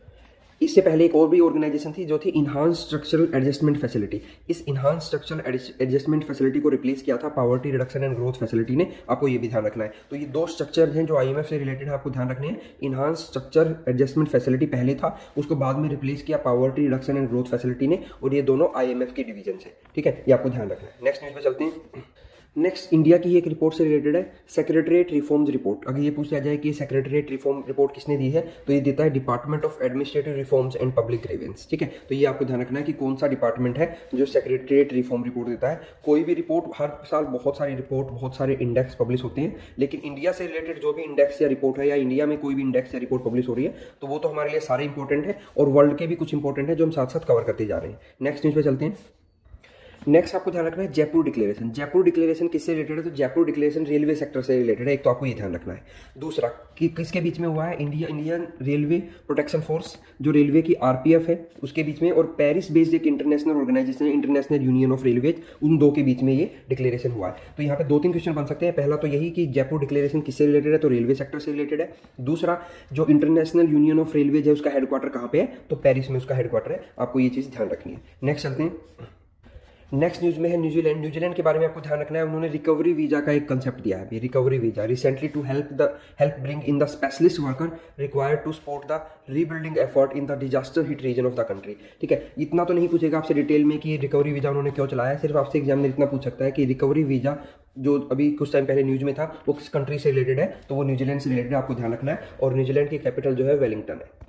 इससे पहले एक और भी ऑर्गेनाइजेशन थी जो थी इन्हांस स्ट्रक्चरल एडजस्टमेंट फैसिलिटी। इस इन्हांस स्ट्रक्चरल एडजस्टमेंट फैसिलिटी को रिप्लेस किया था poverty reduction and growth facility ने। आपको ये भी ध्यान रखना है। तो ये दो स्ट्रक्चर हैं जो आईएमएफ से रिलेटेड है, आपको ध्यान रखने हैं। इन्हांस स्ट्रक्चर एडजस्टमेंट फैसिलिटी पहले था, उसको बाद में रिप्लेस किया poverty reduction and growth facility ने, और ये दोनों आईएमएफ के डिवीजन है। ठीक है, ये आपको ध्यान रखना है। नेक्स्ट न्यूज पे चलते हैं। नेक्स्ट इंडिया की एक रिपोर्ट से रिलेटेड है, सेक्रेटरीट रिफॉर्म्स रिपोर्ट। अगर ये पूछा जाए कि सेक्रेटरीट रिफॉर्म रिपोर्ट किसने दी है, तो ये देता है department of administrative reforms and public grievance. ठीक है, तो ये आपको ध्यान रखना है कि कौन सा डिपार्टमेंट है जो सेक्रेटरीट रिफॉर्म रिपोर्ट देता है। कोई भी रिपोर्ट, हर साल बहुत सारी रिपोर्ट, बहुत सारे इंडेक्स पब्लिश होते हैं, लेकिन इंडिया से रिलेटेड जो भी इंडेक्स या रिपोर्ट है, या इंडिया में कोई भी इंडेक्स या रिपोर्ट पब्लिश हो रही है, तो वो तो हमारे लिए सारे इंपॉर्टेंट है, और वर्ल्ड के भी कुछ इंपॉर्टेंट है जो हम साथ साथ कवर करते जा रहे हैं। नेक्स्ट न्यूज पे चलते हैं। नेक्स्ट आपको ध्यान रखना है जयपुर डिक्लेरेशन। जयपुर डिक्लेरेशन किससे रिलेटेड है, तो जयपुर डिक्लेरेशन रेलवे सेक्टर से रिलेटेड है, एक तो आपको ये ध्यान रखना है। दूसरा कि किसके बीच में हुआ है, India Indian railway protection force जो रेलवे की आरपीएफ है उसके बीच में, और पेरिस बेस्ड एक इंटरनेशनल ऑर्गेनाइजेशन है इंटरनेशनल यूनियन ऑफ रेलवेज, उन दो के बीच में ये डिक्लेरेशन हुआ है। तो यहाँ पे दो तीन क्वेश्चन बन सकते हैं। पहला तो यही कि जयपुर डिक्लेरेशन किससे रिलेटेड है, तो रेलवे सेक्टर से रिलेटेड है। दूसरा, जो इंटरनेशनल यूनियन ऑफ रेलवेज है उसका हेडक्वार्टर कहाँ पे है, तो पेरिस में उसका हेडक्वार्टर है। आपको ये चीज़ ध्यान रखनी है। नेक्स्ट चलते हैं। नेक्स्ट न्यूज में है न्यूजीलैंड। न्यूजीलैंड के बारे में आपको ध्यान रखना है, उन्होंने रिकवरी वीजा का एक कंसेप्ट दिया है। Recovery visa recently to help the help bring in the specialist worker required to support the rebuilding effort in the disaster hit region of the country. ठीक है, इतना तो नहीं पूछेगा आपसे डिटेल में कि रिकवरी वीजा उन्होंने क्यों चलाया है, सिर्फ आपसे एग्जाम में इतना पूछ सकता है कि रिकवरी वीजा जो अभी कुछ टाइम पहले न्यूज में था वो किस कंट्री से रिलेटेड है, तो वो न्यूजीलैंड से रिलेटेड आपको ध्यान रखना है। और न्यूजीलैंड की कैपिटल जो है वेलिंगटन है।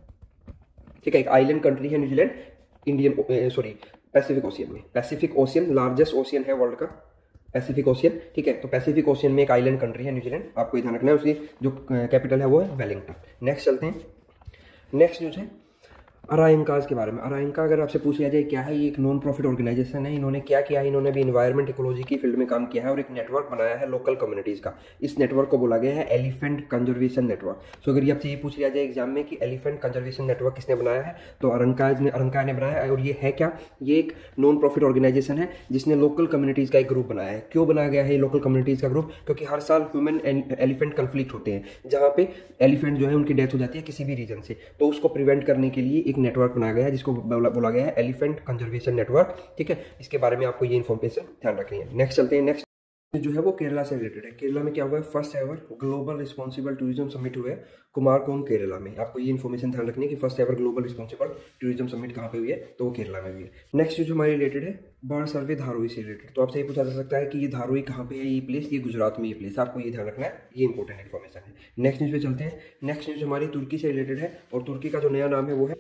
ठीक है, एक आइलैंड कंट्री है New Zealand, Indian sorry Pacific ocean में। पैसिफिक ओशियन लार्जेस्ट ओशियन है वर्ल्ड का, पैसिफिक ओशियन। ठीक है, तो पैसिफिक ओशियन में एक आइलैंड कंट्री है न्यूजीलैंड, आपको ये ध्यान रखना है। उसकी जो कैपिटल है वो है वेलिंगटन। नेक्स्ट चलते हैं। नेक्स्ट न्यूज है अरायंकाज के बारे में। अरायंका अगर आपसे पूछ लिया जाए क्या है, ये एक नॉन प्रॉफिट ऑर्गेनाइजेशन है। इन्होंने क्या किया है, इन्होंने भी इन्वायरमेंट इकोलॉजी की फील्ड में काम किया है और एक नेटवर्क बनाया है लोकल कम्युनिटीज़ का। इस नेटवर्क को बोला गया है एलिफेंट कंजर्वेशन नेटवर्क। सो अगर ये आपसे ये पूछ लिया जाए एग्जाम में कि एलिफेंट कंजर्वेशन नेटवर्क किसने बनाया है, तो अरंकाज ने अरंका ने बनाया है। और ये है क्या, ये एक नॉन प्रॉफिट ऑर्गेनाइजेशन है जिसने लोकल कम्युनिटीज़ का एक ग्रुप बनाया है। क्यों बनाया गया है ये लोकल कम्युनिटीज़ का ग्रुप, क्योंकि हर साल ह्यूमन एलिफेंट कन्फ्लिक्ट होते हैं जहाँ पे एलिफेंट जो है उनकी डेथ हो जाती है किसी भी रीजन से, तो उसको प्रिवेंट करने के लिए एक नेटवर्क बनाया गया है जिसको बोला, बोला गया है एलिफेंट कंजर्वेशन नेटवर्क। ठीक है, इसके बारे में आपको ये इन्फॉर्मेशन ध्यान रखनी है। नेक्स्ट चलते हैं। नेक्स्ट जो है वो केरला से रिलेटेड है। केरला में क्या हुआ है, first ever global responsible tourism summit हुए कुमारकोम केरला में। आपको ये इन्फॉर्मेशन ध्यान रखनी है कि first ever global responsible tourism summit कहाँ पे हुई है, तो वो केरला में हुई है। नेक्स्ट जो हमारे रिलेटेड है बर्ड सर्वे धारोई से रिलेटेड। तो आपसे ये पूछा जा सकता है कि ये धारोई कहाँ पे है, ये प्लेस, ये गुजरात में ये प्लेस, आपको ये ध्यान रखना है, ये इंपॉर्टेंट इन्फॉर्मेशन है। नेक्स्ट न्यूज पे चलते हैं। नेक्स्ट न्यूज हमारी तुर्की से रिलेटेड है, और तुर्की का जो नया नाम है वो है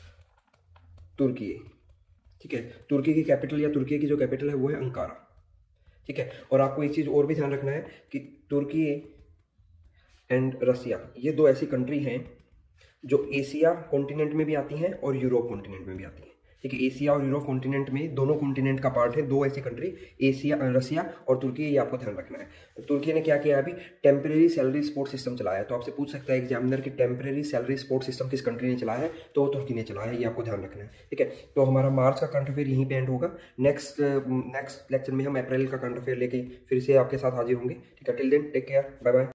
तुर्की। ठीक है, तुर्की की कैपिटल या तुर्की की जो कैपिटल है वो है अंकारा। ठीक है, और आपको एक चीज़ और भी ध्यान रखना है कि तुर्की एंड रसिया ये दो ऐसी कंट्री हैं जो एशिया कॉन्टिनेंट में भी आती हैं और यूरोप कॉन्टिनेंट में भी आती हैं। ठीक है, एशिया और यूरोप कॉन्टिनेंट में, दोनों कॉन्टिनेंट का पार्ट है दो ऐसी कंट्री, एशिया रसिया और तुर्की, ये आपको ध्यान रखना है। तुर्की ने क्या किया अभी, टेम्परेरी सैलरी सपोर्ट सिस्टम चलाया है। तो आपसे पूछ सकता है एग्जामिनर कि टेम्परेरी सैलरी सपोर्ट सिस्टम किस कंट्री ने चलाया है, तो तुर्की ने चलाया है, ये आपको ध्यान रखना है। ठीक है, तो हमारा मार्च का करंट अफेयर यहीं पे एंड होगा। नेक्स्ट नेक्स्ट लेक्चर में हम अप्रैल का करंट अफेयर लेके फिर से आपके साथ हाजिर होंगे। ठीक है, till then take care, bye bye.